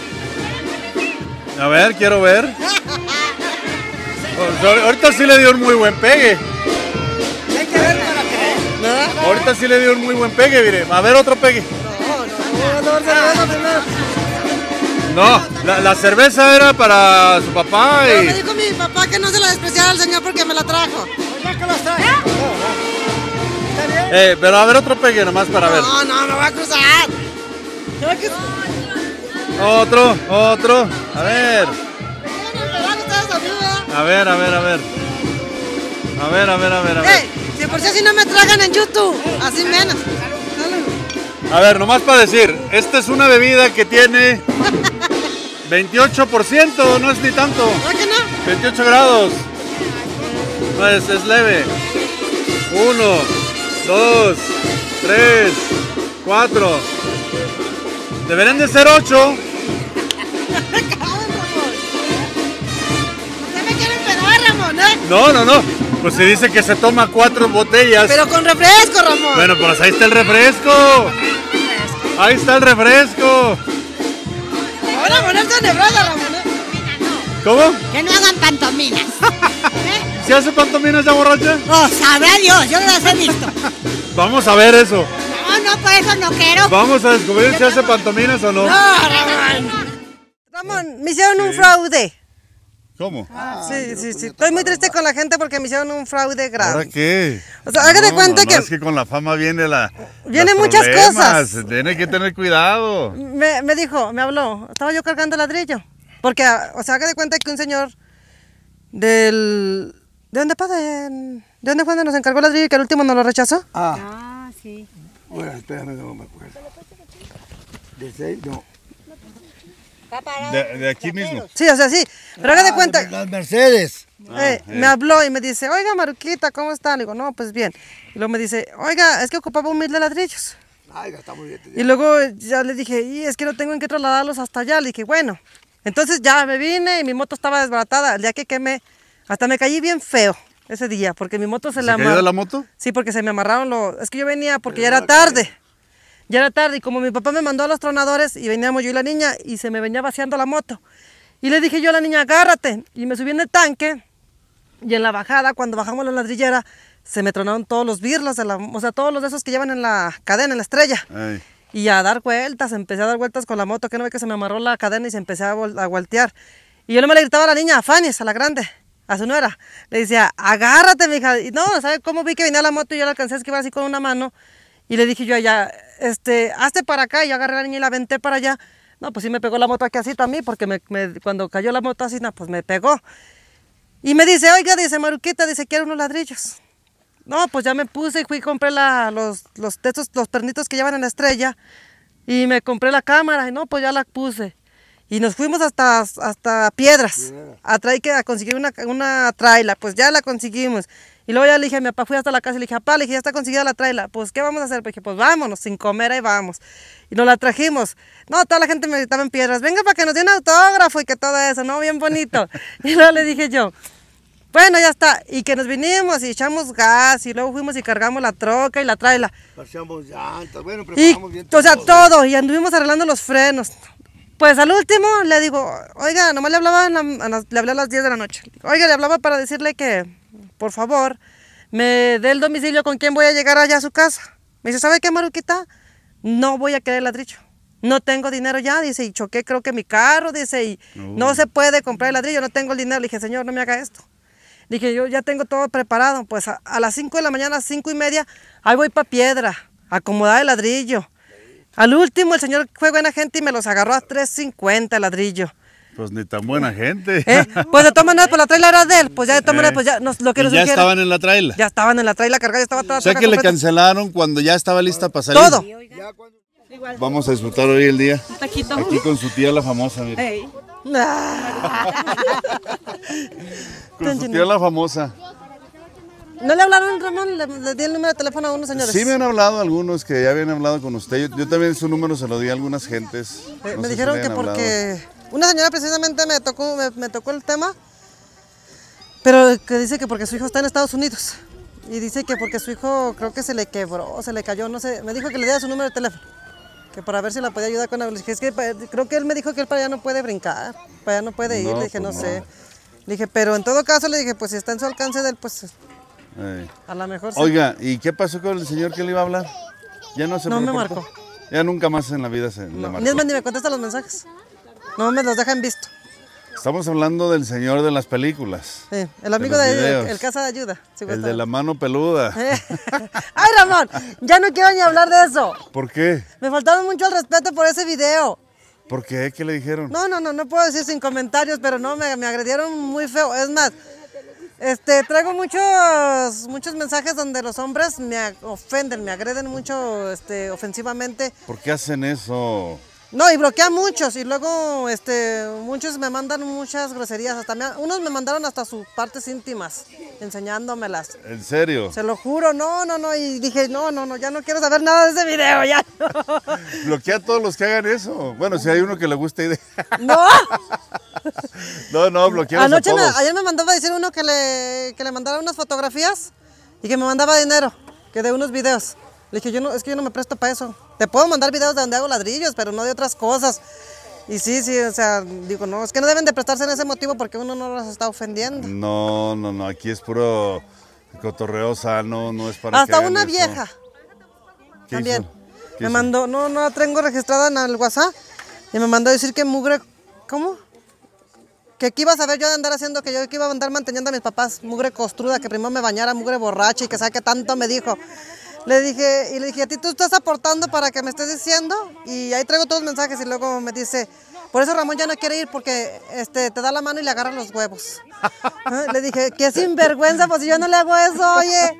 A ver, quiero ver. Pues, ahorita sí le dio un muy buen pegue. Hay que ver para qué. ¿No? Ahorita sí le dio un muy buen pegue, mire. A ver otro pegue. No, no, no, cerveza primero. No, la, la cerveza era para su papá Pero me y... dijo mi papá que no se la despreciara al señor porque me la trajo. Eh, pero a ver otro pegue nomás para ver. No, no, no va a cruzar. Creo que... Otro, otro. A ver. ¿Verdad que ustedes también, verdad? A ver, a ver, a ver. A ver, a ver, a ver, a ver. Ey, si por si así no me tragan en YouTube, así menos. A ver, nomás para decir, esta es una bebida que tiene veintiocho por ciento, no es ni tanto. ¿Verdad que no? veintiocho grados. No, es, es leve. Uno, dos, tres, cuatro. Deberían de ser ocho. Usted me quiere empedar, Ramón, ¿eh? No, no, no. Pues se dice que se toma cuatro botellas. Pero con refresco, Ramón. Bueno, pues ahí está el refresco. Ahí está el refresco. Ahora ponerte nerviosa, Ramón, ¿eh? ¿Cómo? Que no hagan pantominas. ¿Se hace pantominas ya borracha? Oh, sabrá Dios, yo no las he visto. Vamos a ver eso. No, no, por eso no quiero. Vamos a descubrir si hace pantominas o no. No, Ramón. Ramón, me hicieron un fraude. ¿Cómo? Sí, sí, sí. Estoy muy triste con la gente porque me hicieron un fraude grave. ¿Ahora qué? O sea, haga de No, cuenta no, que no, es que con la fama viene la... Vienen los muchas problemas. cosas. Tiene que tener cuidado. me, me dijo, me habló, estaba yo cargando ladrillo. Porque, o sea, haga de cuenta que un señor del... ¿De dónde pasa? ¿De dónde fue donde nos encargó el ladrillo y que al último nos lo rechazó? Ah, Ah, sí. bueno, espérame, no me acuerdo. De seis, no. De, de aquí mismo. Sí, o sea, sí. Pero haga de cuenta... Las Mercedes. Eh, me habló y me dice, oiga, Maruquita, ¿cómo está? Le digo, no, pues bien. Y luego me dice, oiga, es que ocupaba un mil de ladrillos. Ay, estamos bien. Y luego ya le dije, y es que no tengo en qué trasladarlos hasta allá. Le dije, bueno. Entonces ya me vine y mi moto estaba desbaratada. El día que quemé, hasta me caí bien feo ese día, porque mi moto se, ¿Se la cayó de la moto? Sí, porque se me amarraron los... Es que yo venía porque ya era tarde. Ya era tarde y como mi papá me mandó a los tronadores y veníamos yo y la niña y se me venía vaciando la moto. Y le dije yo a la niña, agárrate. Y me subí en el tanque y en la bajada, cuando bajamos la ladrillera, se me tronaron todos los birlos, de la, o sea, todos los de esos que llevan en la cadena, en la estrella. Ay. Y a dar vueltas, empecé a dar vueltas con la moto, que no ve que se me amarró la cadena y se empecé a, vol- a voltear. Y yo no me le gritaba a la niña, a Fanny, a la grande, a su nuera. Le decía, agárrate, mija. Y no, ¿sabe cómo vi que venía la moto y yo la alcancé a esquivar así con una mano? Y le dije yo a ella, este, hazte para acá. Y yo agarré a la niña y la aventé para allá. No, pues sí me pegó la moto aquí así también, porque me, me- cuando cayó la moto así, no, pues me pegó. Y me dice, oiga, dice, Maruquita, dice, quiero unos ladrillos. No, pues ya me puse y fui y compré la, los, los, de estos, los pernitos que llevan en la estrella. Y me compré la cámara y no, pues ya la puse. Y nos fuimos hasta, hasta Piedras a, traer, que, a conseguir una, una traila. Pues ya la conseguimos. Y luego ya le dije a mi papá, fui hasta la casa y le dije, papá, le dije, ya está conseguida la traila. Pues, ¿qué vamos a hacer? Pues dije, pues vámonos, sin comer, ahí vamos. Y nos la trajimos. No, toda la gente me gritaba en Piedras, venga para que nos dé un autógrafo y que todo eso, ¿no? Bien bonito. Y luego le dije yo, bueno, ya está. Y que nos vinimos y echamos gas y luego fuimos y cargamos la troca y la traila. Pasamos llantas, bueno, Y, preparamos bien o sea, todo. todo. Y anduvimos arreglando los frenos. Pues al último le digo, oiga, nomás le hablaba, a la, a las, le hablé a las diez de la noche. Oiga, le hablaba para decirle que, por favor, me dé el domicilio con quién voy a llegar allá a su casa. Me dice, ¿sabe qué, Maruquita? No voy a querer ladrillo. No tengo dinero ya, dice, y choqué creo que mi carro, dice, y uh. no se puede comprar el ladrillo, no tengo el dinero. Le dije, señor, no me haga esto. Le dije, yo ya tengo todo preparado. Pues a, a las cinco de la mañana, a las cinco y media, ahí voy para Piedra, a acomodar el ladrillo. Al último, el señor fue buena gente y me los agarró a tres cincuenta el ladrillo. Pues ni tan buena gente. ¿Eh? Pues de todas maneras, pues la traila era de él. Pues ya de todas maneras, pues ya nos, lo que nos ya dijera, estaban en la traila. Ya estaban en la traila cargada, ya estaba toda. O sea que le cancelaron cuando ya estaba lista para salir. Todo. Vamos a disfrutar hoy el día. Taquito. Aquí con su tía la famosa, mira. Hey. Con su tía la famosa. ¿No le hablaron, Ramón? Le, le di el número de teléfono a unos señores. Sí me han hablado algunos que ya habían hablado con usted. Yo, yo también su número se lo di a algunas gentes. Eh, no me sé dijeron si que hablado. porque una señora precisamente me tocó, me, me tocó el tema, pero que dice que porque su hijo está en Estados Unidos. Y dice que porque su hijo creo que se le quebró, se le cayó, no sé. Me dijo que le diera su número de teléfono, que para ver si la podía ayudar con algo. Le dije, es que creo que él me dijo que él para allá no puede brincar, para allá no puede ir. No, le dije, pues no, no sé. Le dije, pero en todo caso, le dije, pues si está en su alcance de él, pues Ey. a lo mejor sí. Oiga, ¿y qué pasó con el señor que le iba a hablar? Ya no se No me reportó? marcó. Ya nunca más en la vida se No, le marcó. ni, es más, ni me contesta los mensajes. No me los dejan visto. Estamos hablando del señor de las películas. Sí, el amigo de, de, los de videos. el casa de ayuda. Sí, El de la mano peluda. Ay, Ramón, ya no quiero ni hablar de eso. ¿Por qué? Me faltaron mucho el respeto por ese video. ¿Por qué? ¿Qué le dijeron? No, no, no, no puedo decir sin comentarios, pero no, me, me agredieron muy feo. Es más, este, traigo muchos, muchos mensajes donde los hombres me ofenden, me agreden mucho este, ofensivamente. ¿Por qué hacen eso? No, y bloquean muchos, y luego este, muchos me mandan muchas groserías, hasta me, unos me mandaron hasta sus partes íntimas, enseñándomelas. ¿En serio? Se lo juro, no, no, no, y dije, no, no, no, ya no quiero saber nada de ese video, ya no. Bloquea a todos los que hagan eso. Bueno, si hay uno que le guste idea. ¡No! No, no, bloquea a Anoche, todos. me, ayer me mandaba a decir uno que le, que le mandara unas fotografías y que me mandaba dinero, que de unos videos. Le dije, yo no, es que yo no me presto para eso. Te puedo mandar videos de donde hago ladrillos, pero no de otras cosas. Y sí, sí, o sea, digo, no, es que no deben de prestarse en ese motivo porque uno no los está ofendiendo. No, no, no, aquí es puro cotorreo sano, no es para Hasta que hagan una eso. vieja. ¿Qué También. hizo? ¿Qué Me hizo? mandó, no, no la tengo registrada en el WhatsApp. Y me mandó a decir que mugre, ¿cómo? Que aquí iba a saber yo de andar haciendo, que yo que iba a andar manteniendo a mis papás, mugre costruda, que primero me bañara, mugre borracha y que sabe que tanto me dijo. Le dije, y le dije, a ti tú estás aportando para que me estés diciendo, y ahí traigo todos los mensajes, y luego me dice, por eso Ramón ya no quiere ir, porque este, te da la mano y le agarra los huevos. ¿Eh? Le dije, qué sinvergüenza, pues si yo no le hago eso, oye.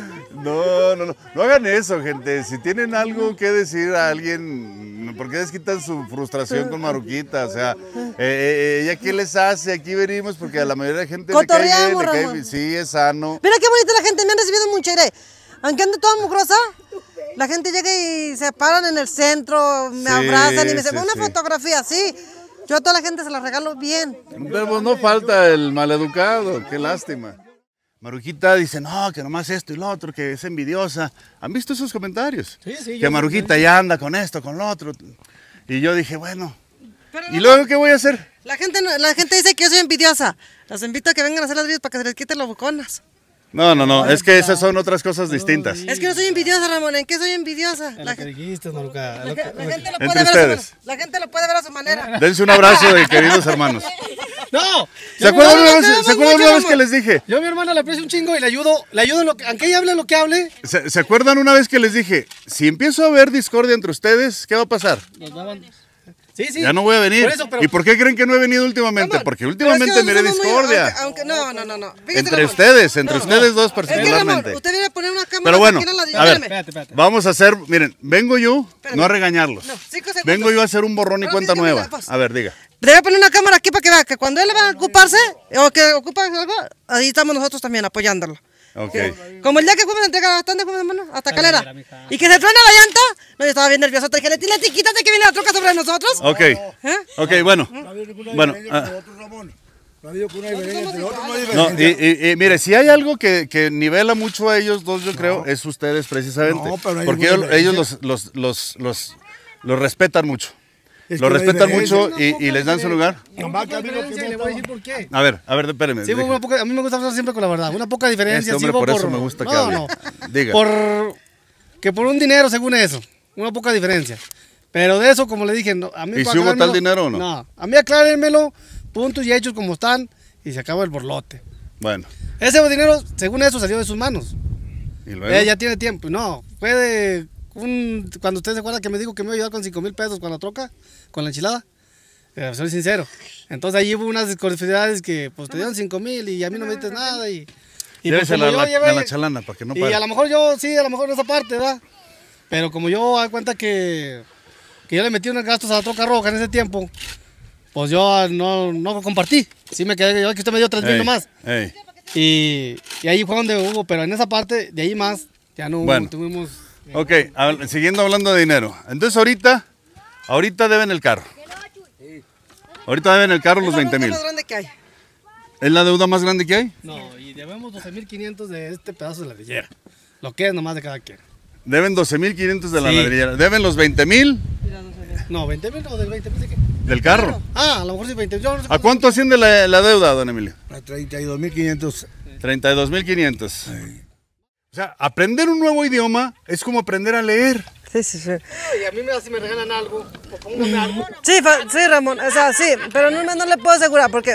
No, no, no, no hagan eso, gente. Si tienen algo que decir a alguien, ¿por qué desquitan su frustración con Maruquita? O sea, eh, eh, ¿ella qué les hace? Aquí venimos porque a la mayoría de la gente le cae bien, le cae bien. Sí, es sano. Mira qué bonita la gente, me han recibido mucho, iré. Aunque ando toda mugrosa, la gente llega y se paran en el centro, me Sí, abrazan y me dicen, sí, una sí. fotografía, sí. Yo a toda la gente se la regalo bien. Pero pues no falta el maleducado, qué lástima. Maruquita dice, no, que nomás esto y lo otro, que es envidiosa. ¿Han visto esos comentarios? Sí, sí. Que Maruquita ya anda con esto, con lo otro. Y yo dije, bueno, ¿y luego qué voy a hacer? La gente, no- la gente dice que yo soy envidiosa. Los invito a que vengan a hacer ladrillos para que se les quiten las buconas. No, no, no, es que esas son otras cosas distintas. Es que no soy envidiosa, Ramón. ¿En qué soy envidiosa? En La, lo que dijiste, Maruca. la lo ge- que- la lo gente lo Entre puede ver a su ustedes. manera. La gente lo puede ver a su manera. Dense un abrazo de queridos hermanos. ¡No! ¿Se acuerdan una vez, queremos ¿se acuerdan mucho, una vez Ramón. que les dije? Yo a mi hermana le aprecio un chingo y le ayudo, le ayudo en lo que, aunque ella hable lo que hable. ¿Se, se acuerdan una vez que les dije? Si empiezo a ver discordia entre ustedes, ¿qué va a pasar? Nos daban- Sí, sí. Ya no voy a venir. Por eso, pero- ¿Y por qué creen que no he venido últimamente? Ramón, Porque pero es que últimamente miré somos muy- discordia. aunque, aunque- no, no, no, no. Fíjate, Entre Ramón. ustedes, entre No, ustedes dos Es que, Ramón, particularmente. usted viene a poner una cámara Pero bueno, aquí en la- a ver, espérame. Espérate, espérate. vamos a hacer, miren, vengo yo, no a regañarlos. No, cinco segundos. Vengo yo a hacer un borrón y No, cuenta fíjate, nueva. pues. A ver, diga. Le voy a poner una cámara aquí para que vea que cuando él va a ocuparse o que ocupa algo, ahí estamos nosotros también apoyándolo. Ok. Como el día que fuimos a entregar, ¿hasta dónde fuimos, hermano? Hasta Calera. Calera, mija. Y que se truena la llanta. No, yo estaba bien nervioso. Te dije, ¿le tienes chiquitas de que viene la troca sobre nosotros? Ok. ¿Eh? Ok, bueno. No ha habido ninguna Bueno, diferencia ah. entre nosotros, Ramón. No ha habido ninguna diferencia entre nosotros, no hay No, diferencia. y, y- y mire, si hay algo que, que nivela mucho a ellos dos, yo creo, es ustedes precisamente. No, pero no hay porque ninguna ellos, ellos diferencia. los, los, los, los, los respetan mucho. Es lo que la respetan diferencia- mucho y, y les dan su lugar. Mamá, que a mí lo que me Le voy a decir por qué. A ver, a ver, espérame. Sí, deje- una poca- a mí me gusta hablar siempre con la verdad. Una poca diferencia. Este hombre sigo por eso me gusta que no, hable. no. Diga. Por que por un dinero, según eso. Una poca diferencia. Pero de eso, como le dije, no, a mí ¿Y para si hubo tal aclarármelo- dinero o no? No, a mí aclárenmelo, puntos y hechos como están, y se acaba el borlote. Bueno, Ese dinero, según eso, salió de sus manos. y luego. Eh, ya tiene tiempo. No, fue de un, cuando usted se acuerda que me dijo que me iba a ayudar con cinco mil pesos con la troca, con la enchilada. Eh, soy sincero. Entonces ahí hubo unas discordialidades que pues te dieron cinco mil y a mí no me dices nada. Y, y pues, Llévesela como a yo la, llevé- a la chalana para que no y pare. a lo mejor yo, sí, a lo mejor en esa parte, ¿verdad? Pero como yo doy cuenta que, que yo le metí unos gastos a la troca roja en ese tiempo, pues yo no, no compartí. Sí me quedé, yo que usted me dio tres mil Ey, nomás. ey. Y, y ahí fue donde hubo, pero en esa parte, de ahí más, ya no hubo, Bueno. tuvimos... Ok, hab- siguiendo hablando de dinero. Entonces ahorita, ahorita deben el carro. Ahorita deben el carro los veinte mil. Es lo más grande que hay. ¿Es la deuda más grande que hay? No, y debemos doce mil quinientos de este pedazo de ladrillera. Lo que es nomás de cada quien. Deben doce mil quinientos de la Sí. ladrillera. Deben los veinte mil No, veinte mil o del veinte mil de qué. del carro. Ah, a lo mejor sí veinte mil. Yo no sé ¿A cuánto asciende la, la deuda, don Emilio? A treinta y dos mil quinientos. treinta y dos mil quinientos. O sea, aprender un nuevo idioma es como aprender a leer. Sí, sí, sí. Y a mí me, si me regalan algo, o póngame algo. Sí, fa- sí, Ramón, o sea, sí, pero en un mes no le puedo asegurar, porque...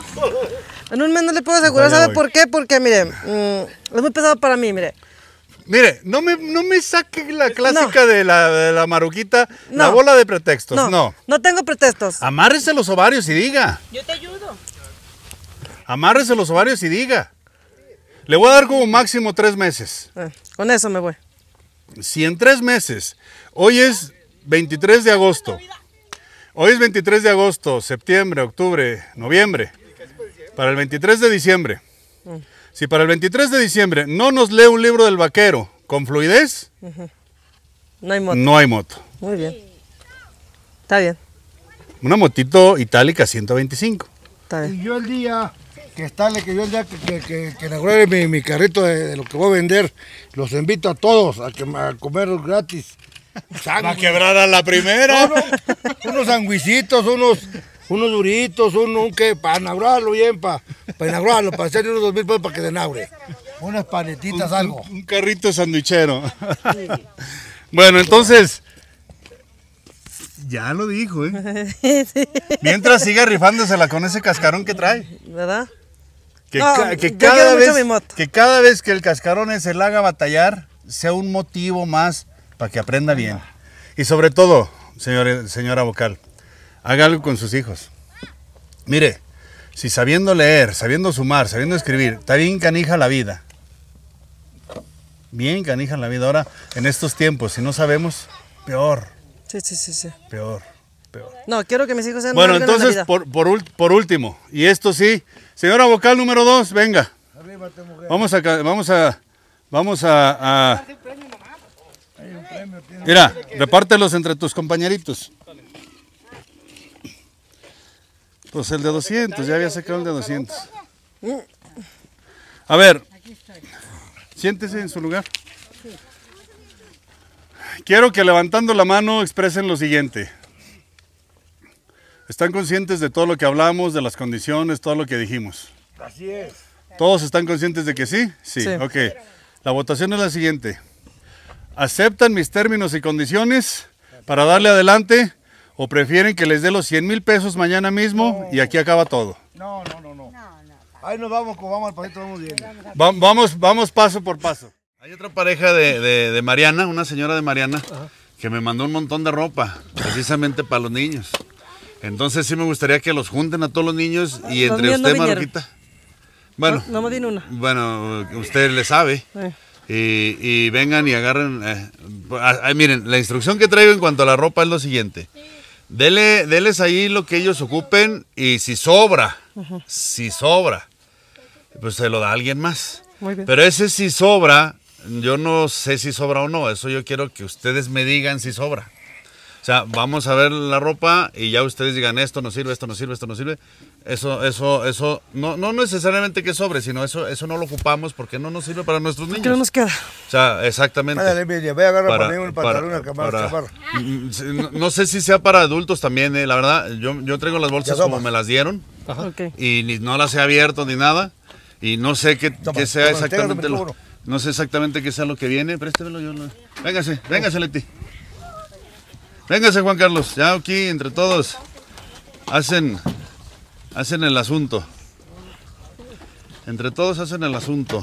En un mes no le puedo asegurar, Vaya, ¿sabe voy. por qué? Porque, mire, mm, es muy pesado para mí, mire. Mire, no me, no me saque la clásica de, la, de la maruquita, la No. bola de pretextos. No, No. no tengo pretextos. Amárrese los ovarios y diga. Yo te ayudo. Amárrese los ovarios y diga. Le voy a dar como máximo tres meses. Eh, con eso me voy. Si en tres meses, hoy es veintitrés de agosto, hoy es veintitrés de agosto, septiembre, octubre, noviembre, para el veintitrés de diciembre, si para el veintitrés de diciembre no nos lee un libro del vaquero con fluidez, No hay moto. no hay moto. Muy bien. Está bien, Una motito itálica ciento veinticinco. está bien. Y yo el día que está, que yo el día que, que, que, que inaugure mi, mi carrito de, de lo que voy a vender, los invito a todos a, que, a comer gratis. Va a quebrar a la primera. No, no, unos sanguicitos, unos, unos duritos, un, un que para inaugurarlo bien, para, para inaugurarlo, para hacerle unos dos mil pesos para que se inaugure. Unas paletitas, algo. Un carrito sandwichero. Bueno, entonces, ya lo dijo, ¿eh? Sí, Mientras siga rifándosela con ese cascarón que trae. ¿verdad? Que, No, ca- que yo cada quiero mucho vez, mi moto. que cada vez que el cascarón se le haga batallar, sea un motivo más para que aprenda bien. Y sobre todo, señor, señora vocal, haga algo con sus hijos. Mire, si sabiendo leer, sabiendo sumar, sabiendo escribir, está bien canija la vida. Bien canija la vida. Ahora, en estos tiempos, si no sabemos, peor, Sí, sí, sí, sí. peor, peor. No, quiero que mis hijos sean Bueno, alguien en la entonces, vida. por, por, ul- por último, y esto sí, señora vocal número dos, venga. Vamos a, ca- vamos a, vamos a, a- Mira, repártelos entre tus compañeritos. Pues el de doscientos, ya había sacado el de doscientos. A ver, siéntese en su lugar. Quiero que levantando la mano expresen lo siguiente. ¿Están conscientes de todo lo que hablamos, de las condiciones, todo lo que dijimos? Así es. ¿Todos están conscientes de que sí? Sí, Sí. ok. La votación es la siguiente. ¿Aceptan mis términos y condiciones para darle adelante o prefieren que les dé los cien mil pesos mañana mismo y aquí acaba todo? No, no, no, no. Ahí nos vamos, como vamos al pasito, vamos bien. Va- vamos, vamos paso por paso. Hay otra pareja de, de- de Mariana, una señora de Mariana, que me mandó un montón de ropa, precisamente para los niños. Entonces sí me gustaría que los junten a todos los niños y Los entre míos no usted, vinieron. Maruquita. Bueno, No, no me vino una. bueno, usted le sabe. Eh. Y, y vengan y agarren. eh, ah, ah, miren, la instrucción que traigo en cuanto a la ropa es lo siguiente. Dele, deles ahí lo que ellos ocupen y si sobra, si sobra, pues se lo da a alguien más. Muy bien. Pero ese si sobra, yo no sé si sobra o no. Eso yo quiero que ustedes me digan si sobra. O sea, vamos a ver la ropa y ya ustedes digan esto no sirve, esto no sirve, esto no sirve. Eso, eso, eso, no, no necesariamente que sobre, sino eso, eso no lo ocupamos porque no nos sirve para nuestros niños. ¿Qué no nos queda? O sea, exactamente. Ándale, Miriam, voy a agarrar Para- para mí un pantalón, para- una cámara, para- chaparra. Mm, sí, No, no sé si sea para adultos también, eh, la verdad. Yo, yo traigo las bolsas Ya toma. como me las dieron Ok. y ni- no las he abierto ni nada. Y no sé qué, Toma, qué sea toma, exactamente téngalo, lo, por no sé exactamente qué sea lo que viene. Préstemelo yo. Lo, véngase, véngase, Leti. Véngase, Juan Carlos. Ya aquí entre todos hacen, hacen el asunto. Entre todos hacen el asunto.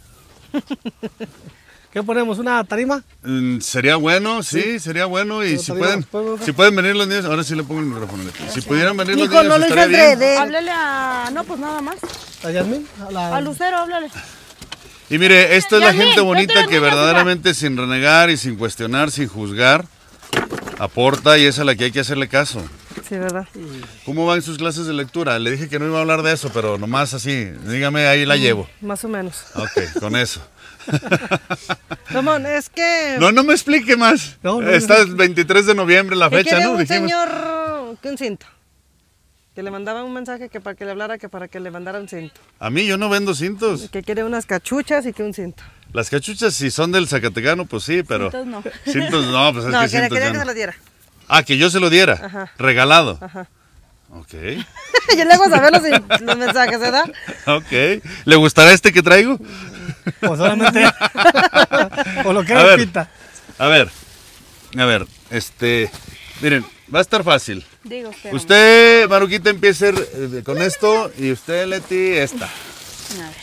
¿Qué ponemos? ¿Una tarima? Mm, sería bueno, sí, sería bueno. Y Pero si tarima, pueden, ¿puedo? si pueden venir los niños, ahora sí le pongo el micrófono. Leti. Si pudieran venir los Hijo, niños, no lo hice estaría bien. adrede. Háblale a. No, pues nada más. ¿A Yasmín? A la- A Lucero, háblale. Y mire, esta es la Yasmín, gente vete bonita las que niñas, verdaderamente sin renegar y sin cuestionar, sin juzgar, aporta y es a la que hay que hacerle caso. Sí, ¿verdad? ¿Cómo van sus clases de lectura? Le dije que no iba a hablar de eso, pero nomás así, dígame, ahí la llevo. Más o menos. Ok, con eso. Ramón, es que... No, no me explique más. No, no, Está no. el veintitrés de noviembre la que fecha, quiere ¿no? un Dijimos. señor que un cinto. Que le mandaba un mensaje que para que le hablara, que para que le mandara un cinto. A mí yo no vendo cintos. Que quiere unas cachuchas y que un cinto. Las cachuchas si son del Zacatecano, pues sí, pero... Cintos no. Cintos no, pues es No, que que cintos quería ya que no. se lo diera. Ah, que yo se lo diera. Ajá. Regalado. Ajá. Ok. Yo le hago saber los, los mensajes, ¿verdad? Ok. ¿Le gustará este que traigo? O solamente. O lo que A ver. repita. A ver, a ver, este, miren, va a estar fácil. Digo usted. Usted, Maruquita, empiece eh, con esto y usted, Leti, esta. A ver.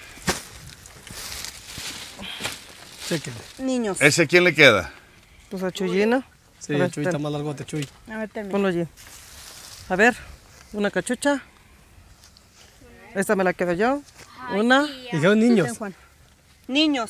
Chéquenle. Niños. ¿Ese a quién le queda? Pues a Chuyino. Sí, A ver, el Chuy está ten. más largo de Chuy. A ver, termina. Ponlo allí. A ver, una cachucha. Esta me la quedo yo. Una. Dijeron niños. Ten, Juan. Niños.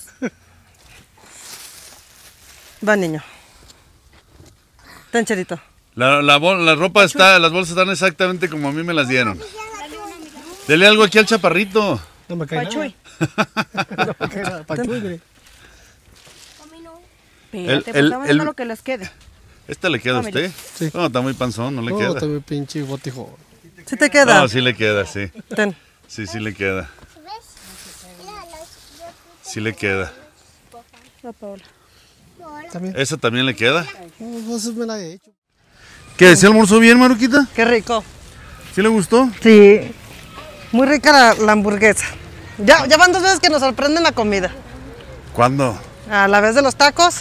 Va, niño. Ten, Cherito. La, la, bol- la ropa está, las bolsas están exactamente como a mí me las dieron. Dele algo aquí al chaparrito. No me cae nada. Pachuy. No me cae nada. Pachuy, mire. El- Espérate, pues el- estamos viendo el- lo que les quede. ¿Esta le queda a usted? Sí. No, está muy panzón, no le No, queda. está muy pinche botijo. ¿Sí te queda? No, sí le queda, sí. Ten. Sí, sí le queda. Sí le queda. La Paola. También. ¿Esa también le queda? No, pues me la he hecho. ¿Qué? ¿Se almorzó bien, Maruquita? Qué rico. ¿Sí le gustó? Sí. Muy rica la, la hamburguesa. Ya, ya van dos veces que nos sorprenden la comida. ¿Cuándo? A la vez de los tacos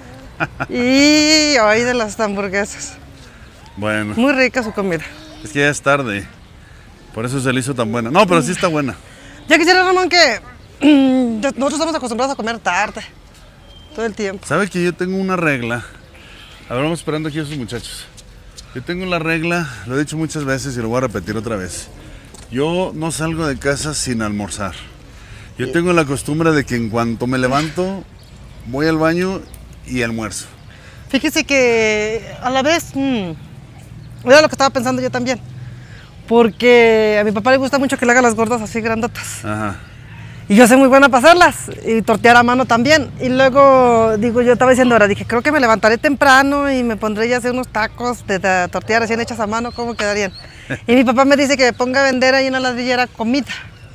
y hoy de las hamburguesas. Bueno, Muy rica su comida. es que ya es tarde. Por eso se le hizo tan buena. No, pero sí está buena. Ya quisiera, Ramón, que mm, ya- nosotros estamos acostumbrados a comer tarde. Todo el tiempo. ¿Sabe que yo tengo una regla? A ver, vamos esperando aquí a esos muchachos. Yo tengo la regla, lo he dicho muchas veces y lo voy a repetir otra vez. Yo no salgo de casa sin almorzar. Yo tengo la costumbre de que en cuanto me levanto, voy al baño y almuerzo. Fíjese que a la vez, mm, era lo que estaba pensando yo también. Porque a mi papá le gusta mucho que le haga las gordas así grandotas. Ajá. Y yo soy muy buena para hacerlas y tortear a mano también. Y luego, digo, yo estaba diciendo ahora, dije, creo que me levantaré temprano y me pondré ya a hacer unos tacos de, de tortillas recién hechas a mano, ¿cómo quedarían? Y mi papá me dice que me ponga a vender ahí en la ladrillera comida.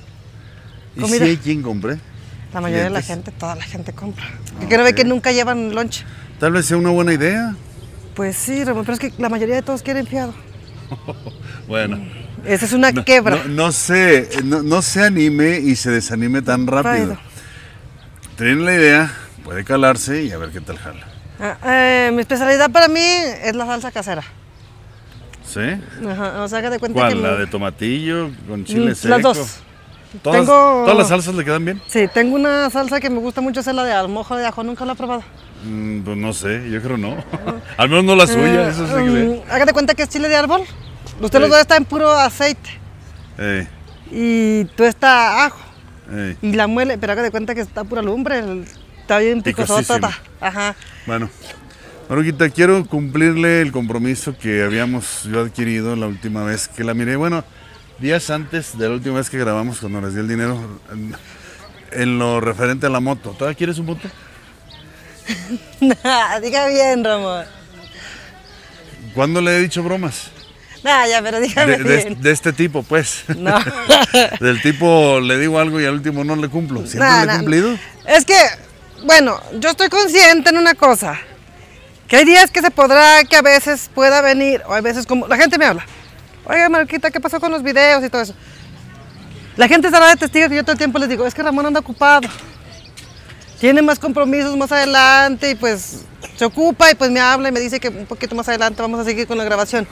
¿Y Comida. si hay quien compre? La mayoría de la ¿Clientes? gente, toda la gente compra. Que no ve que nunca llevan lunch. Tal vez sea una buena idea. Pues sí, Ramón, pero es que la mayoría de todos quieren fiado. Bueno. Esa es una No, quebra. no, no se, no, no se anime y se desanime tan rápido. Rápido. Tiene la idea, puede calarse y a ver qué tal jala. Ah, eh, mi especialidad para mí es la salsa casera. ¿Sí? Ajá, o sea, que de cuenta ¿Cuál? que... ¿La me- de tomatillo con chile Mm, seco? las dos. ¿Todas, Tengo- ¿Todas las salsas le quedan bien? Sí, tengo una salsa que me gusta mucho, es la de almojo de ajo, nunca la he probado. Mm, pues no sé, yo creo no. Al menos no la suya, Eh, eso sí que sé. mm, Hágate cuenta que es chile de árbol. Usted Sí. los dos está en puro aceite Ey, y tú está ajo ey. y la muele, pero haga de cuenta que está pura lumbre, el- está bien picosota. Picosísima. Ajá. Bueno, Maruquita, quiero cumplirle el compromiso que habíamos yo adquirido la última vez que la miré. Bueno, días antes de la última vez que grabamos cuando les di el dinero en, en lo referente a la moto. ¿Todavía quieres un moto? Diga bien, Ramón. ¿Cuándo le he dicho bromas? Nah, ya, pero dígame De, de, bien. de este tipo, pues. No. Del tipo, le digo algo y al último no le cumplo. ¿Siempre Nah, le he nah, cumplido? Es que, bueno, yo estoy consciente en una cosa. Que hay días que se podrá, que a veces pueda venir, o hay veces como... La gente me habla. Oiga, Marquita, ¿qué pasó con los videos y todo eso? La gente estará de testigo que yo todo el tiempo les digo, es que Ramón anda ocupado. Tiene más compromisos más adelante y pues se ocupa y pues me habla y me dice que un poquito más adelante vamos a seguir con la grabación.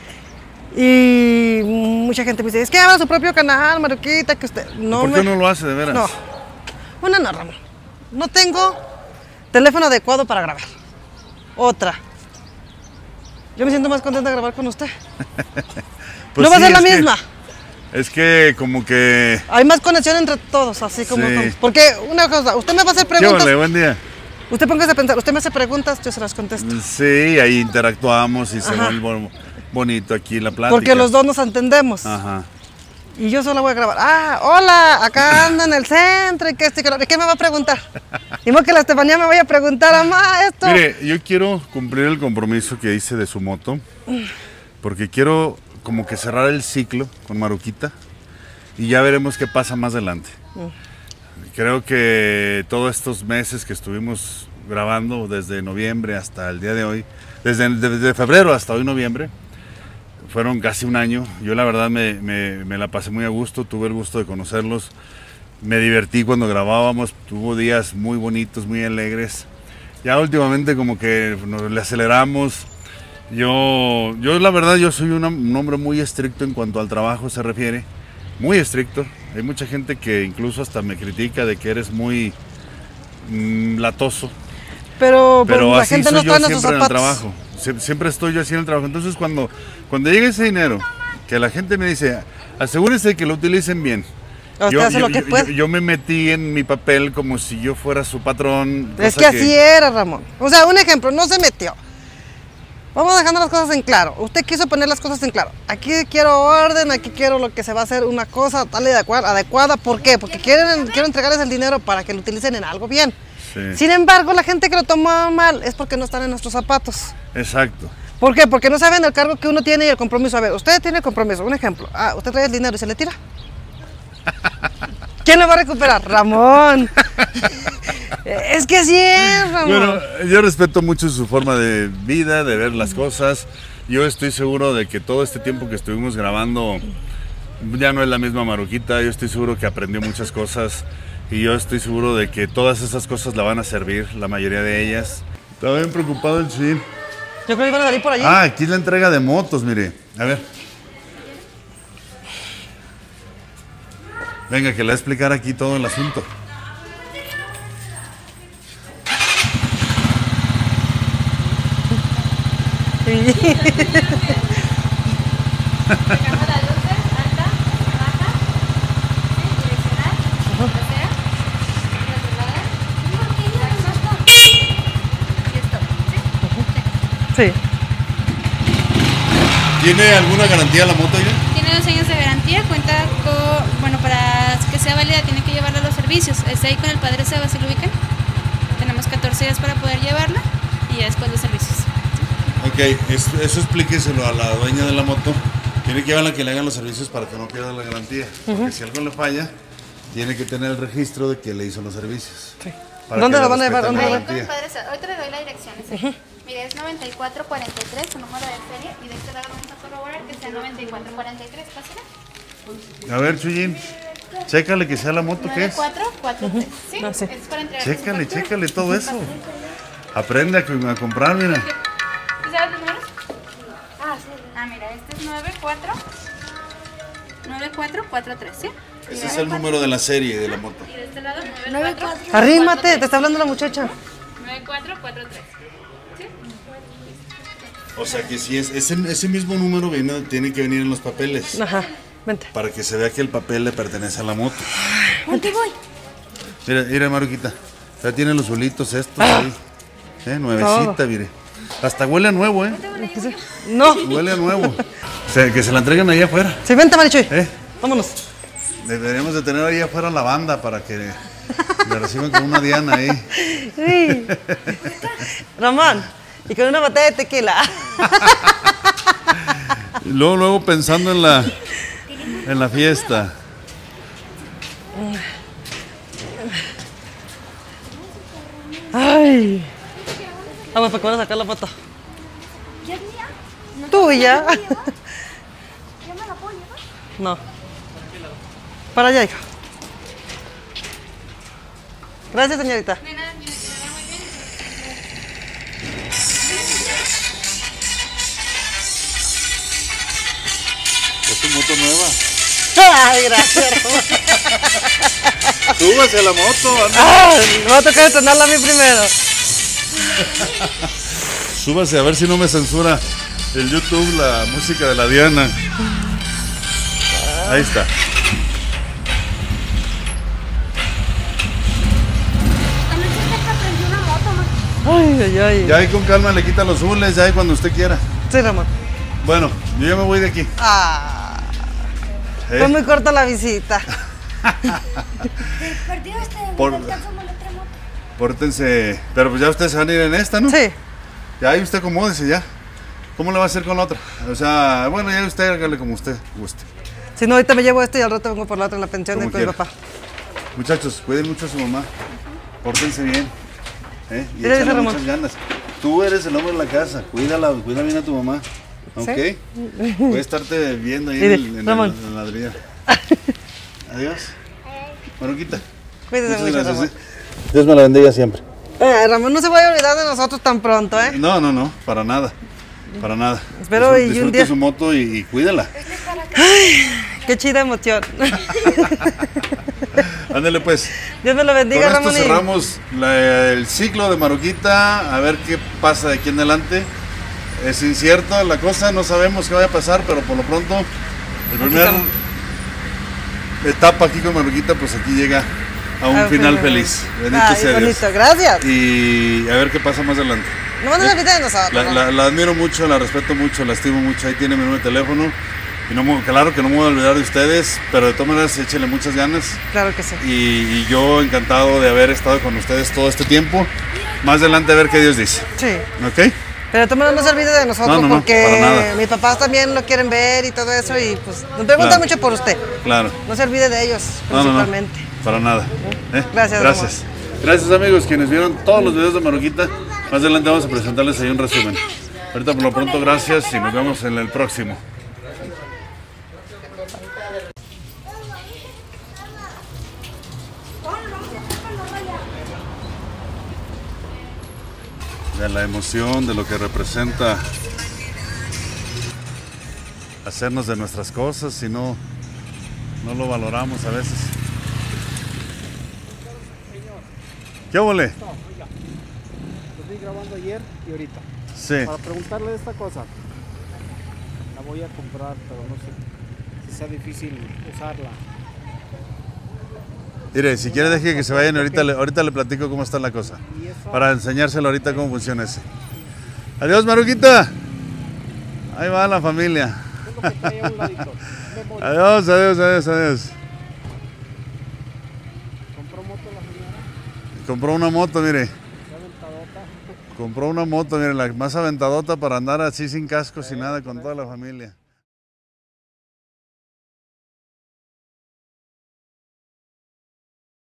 Y mucha gente me dice, es que abra su propio canal, Marquita, que usted... No ¿Por me... qué no lo hace, de veras? No, una no, Ramón. No tengo teléfono adecuado para grabar. Otra. Yo me siento más contenta de grabar con usted. Pues no va sí, a ser la es misma. Que, es que como que... Hay más conexión entre todos, así como... Sí. como- porque una cosa, usted me va a hacer ¿Qué preguntas. ole? Buen día. Usted póngase a pensar, usted me hace preguntas, yo se las contesto. Sí, ahí interactuamos y se Ajá. vuelve bon- bonito aquí la plática. Porque los dos nos entendemos. Ajá. Y yo solo voy a grabar. Ah, hola, acá ando en el centro y que esto y que lo otro. ¿Y qué me va a preguntar? Y que la Estefanía me vaya a preguntar, mamá, esto. Mire, yo quiero cumplir el compromiso que hice de su moto, porque quiero como que cerrar el ciclo con Maruquita y ya veremos qué pasa más adelante. Creo que todos estos meses que estuvimos grabando, desde noviembre hasta el día de hoy, desde, desde febrero hasta hoy noviembre, fueron casi un año. Yo la verdad me, me, me la pasé muy a gusto, tuve el gusto de conocerlos, me divertí cuando grabábamos, tuvo días muy bonitos, muy alegres. Ya últimamente como que nos le aceleramos. Yo, yo la verdad, yo soy una- un hombre muy estricto en cuanto al trabajo se refiere, muy estricto. Hay mucha gente que incluso hasta me critica de que eres muy mm, latoso. Pero, pues, Pero la así gente soy no yo está en nuestros siempre en el zapatos. trabajo. Sie- Siempre estoy yo así en el trabajo. Entonces cuando, cuando llegue ese dinero, que la gente me dice, asegúrense de que lo utilicen bien. Usted Yo, hace yo- lo que yo- puede. yo me metí en mi papel como si yo fuera su patrón. Es cosa que así era, Ramón. O sea, un ejemplo, no se metió. Vamos dejando las cosas en claro. Usted quiso poner las cosas en claro. Aquí quiero orden, aquí quiero lo que se va a hacer una cosa tal y adecuada. adecuada. ¿Por qué? Porque quieren, quiero entregarles el dinero para que lo utilicen en algo bien. Sí. Sin embargo, la gente que lo tomó mal es porque no están en nuestros zapatos. Exacto. ¿Por qué? Porque no saben el cargo que uno tiene y el compromiso. A ver, usted tiene compromiso. Un ejemplo. Ah, usted trae el dinero y se le tira. ¿Quién lo va a recuperar? Ramón. Es que sí es, Ramón. Bueno, yo respeto mucho su forma de vida, de ver las cosas. Yo estoy seguro de que todo este tiempo que estuvimos grabando ya no es la misma Maruquita. Yo estoy seguro que aprendió muchas cosas y yo estoy seguro de que todas esas cosas la van a servir, la mayoría de ellas. Estaba bien preocupado el Chin. Yo creo que iban a salir por allí. Ah, aquí es la entrega de motos, mire. A ver. Venga, que le voy a explicar aquí todo el asunto. Sí. ¿Tiene alguna garantía la moto ya? Tiene dos años de garantía, cuenta con, bueno, para que sea válida tiene que llevarla a los servicios. Está ahí con el padre Seba, ¿se lo ubican? Tenemos catorce días para poder llevarla y ya después los servicios. Ok, eso, eso explíqueselo a la dueña de la moto. Tiene que llevarla que le hagan los servicios para que no pierda la garantía. Porque si algo le falla, tiene que tener el registro de que le hizo los servicios. Sí. Para ¿Dónde que la le van a llevar? respeten ¿Dónde la la- Con el garantía. padre Seba. Ahorita le doy la dirección. ese. Mire, es noventa y cuatro cuarenta y tres, su número de serie, y de este lado vamos a corroborar que sea noventa y cuatro cuarenta y tres. ¿Pásala? A ver, Chuyín, chécale que sea la moto que es. noventa y cuatro cuarenta y tres. ¿Sí? No, sí. Es para entregar. Chécale, chécale todo eso. Aprende a, a comprar, mira. ¿Sí sabes los números? Ah, sí. Ah, mira, este es nueve cuatro nueve cuatro cuatro tres, ¿sí? Ese es el número de la serie de la moto. Y de este lado nueve cuatro Arrímate, te está hablando la muchacha. nueve cuatro cuatro tres. ¿Sí? O sea que si es ese, ese mismo número viene, tiene que venir en los papeles. Ajá, vente. Para que se vea que el papel le pertenece a la moto. ¿Dónde voy? Mira, mira, Maruquita. Ya tiene los suelitos estos ahí. Eh, nuevecita, Todo. mire. Hasta huele a nuevo, ¿eh? No. Huele a nuevo. O sea, que se la entreguen ahí afuera. Sí, vente, Marichuy. ¿Eh? Vámonos. Deberíamos de tener ahí afuera la banda para que le reciban con una diana ahí. Sí. Ramón, y con una botella de tequila. Y luego, luego pensando en la, en la fiesta. Ay. Vamos, ¿para qué van a sacar la foto? ¿Tuya? No. Para allá, hija. Gracias, señorita. Es tu moto nueva. Ay, gracias. Súbase a la moto. Ah, me va a tocar estrenarla a mí primero. Súbase a ver si no me censura el YouTube la música de la Diana. Ahí está. Ay, ay, ay. Ya ahí con calma le quita los hules, ya ahí cuando usted quiera. Sí, Ramón. Bueno, yo ya me voy de aquí. Ah. ¿Eh? Fue muy corta la visita. Perdió este Por- Pórtense. Pero pues ya ustedes se van a ir en esta, ¿no? Sí. Ya ahí usted acomódese ya. ¿Cómo le va a hacer con la otra? O sea, bueno, ya usted hágale como usted guste. Si no, ahorita me llevo esto y al rato vengo por la otra en la pensión de Como con mi quiera. papá. Muchachos, cuiden mucho a su mamá. Pórtense bien. ¿Eh? Y Mira, dice échale Ramón. muchas ganas. Tú eres el hombre de la casa. Cuídala, cuida bien a tu mamá. ¿Ok? ¿Sí? Voy a estarte viendo ahí en, Mire, el, en, Ramón. el, en la ladrilla. Adiós. Maruquita. Cuídese Muchas mucho, gracias, Ramón. ¿eh? Dios me la bendiga siempre. Eh, Ramón, no se vaya a olvidar de nosotros tan pronto, ¿eh? No, no, no, para nada. Para nada. Espero Disfrute- y un disfrute día- su moto y, y cuídala. Qué chida emoción. Ándale pues. Dios me lo bendiga, Con esto Ramón. y- cerramos la- el ciclo de Maruquita, a ver qué pasa de aquí en adelante. Es incierto la cosa, no sabemos qué vaya a pasar, pero por lo pronto, el primer estamos. etapa aquí con Maruquita, pues aquí llega a un Ah, final bueno. feliz. Bendito Ay, sea Dios. bonito, gracias. Y a ver qué pasa más adelante. No me olvides de nosotros. La, ¿no? la- la admiro mucho, la respeto mucho, la estimo mucho. Ahí tiene mi número de teléfono. Y no, me- claro que no me voy a olvidar de ustedes, pero de todas maneras échenle muchas ganas. Claro que sí. Y, y yo encantado de haber estado con ustedes todo este tiempo. Más adelante a ver qué Dios dice. Sí. ¿Ok? Pero de todas maneras no se olvide de nosotros No, no, no, porque para nada. mis papás también lo quieren ver y todo eso y pues nos preguntan Claro. mucho por usted. Claro. No se olvide de ellos No, no, no. principalmente. Para nada. ¿Eh? Gracias, Gracias. Gracias amigos quienes vieron todos los videos de Maruquita. Más adelante vamos a presentarles ahí un resumen. Ahorita por lo pronto gracias y nos vemos en el próximo. De la emoción, de lo que representa hacernos de nuestras cosas y no, no lo valoramos a veces. ¿Qué óvole? Lo estoy grabando ayer y ahorita. Sí. Para preguntarle esta cosa. La voy a comprar, pero no sé si sea difícil usarla. Mire, si quiere deje que se vayan, ahorita le, ahorita le platico cómo está la cosa. Para enseñárselo ahorita cómo funciona ese. Adiós, Maruquita. Ahí va la familia. Adiós, adiós, adiós, adiós. ¿Compró moto la señora? Compró una moto, mire. ¿Qué aventadota? Compró una moto, mire, la más aventadota para andar así sin casco, sin nada, con toda la familia.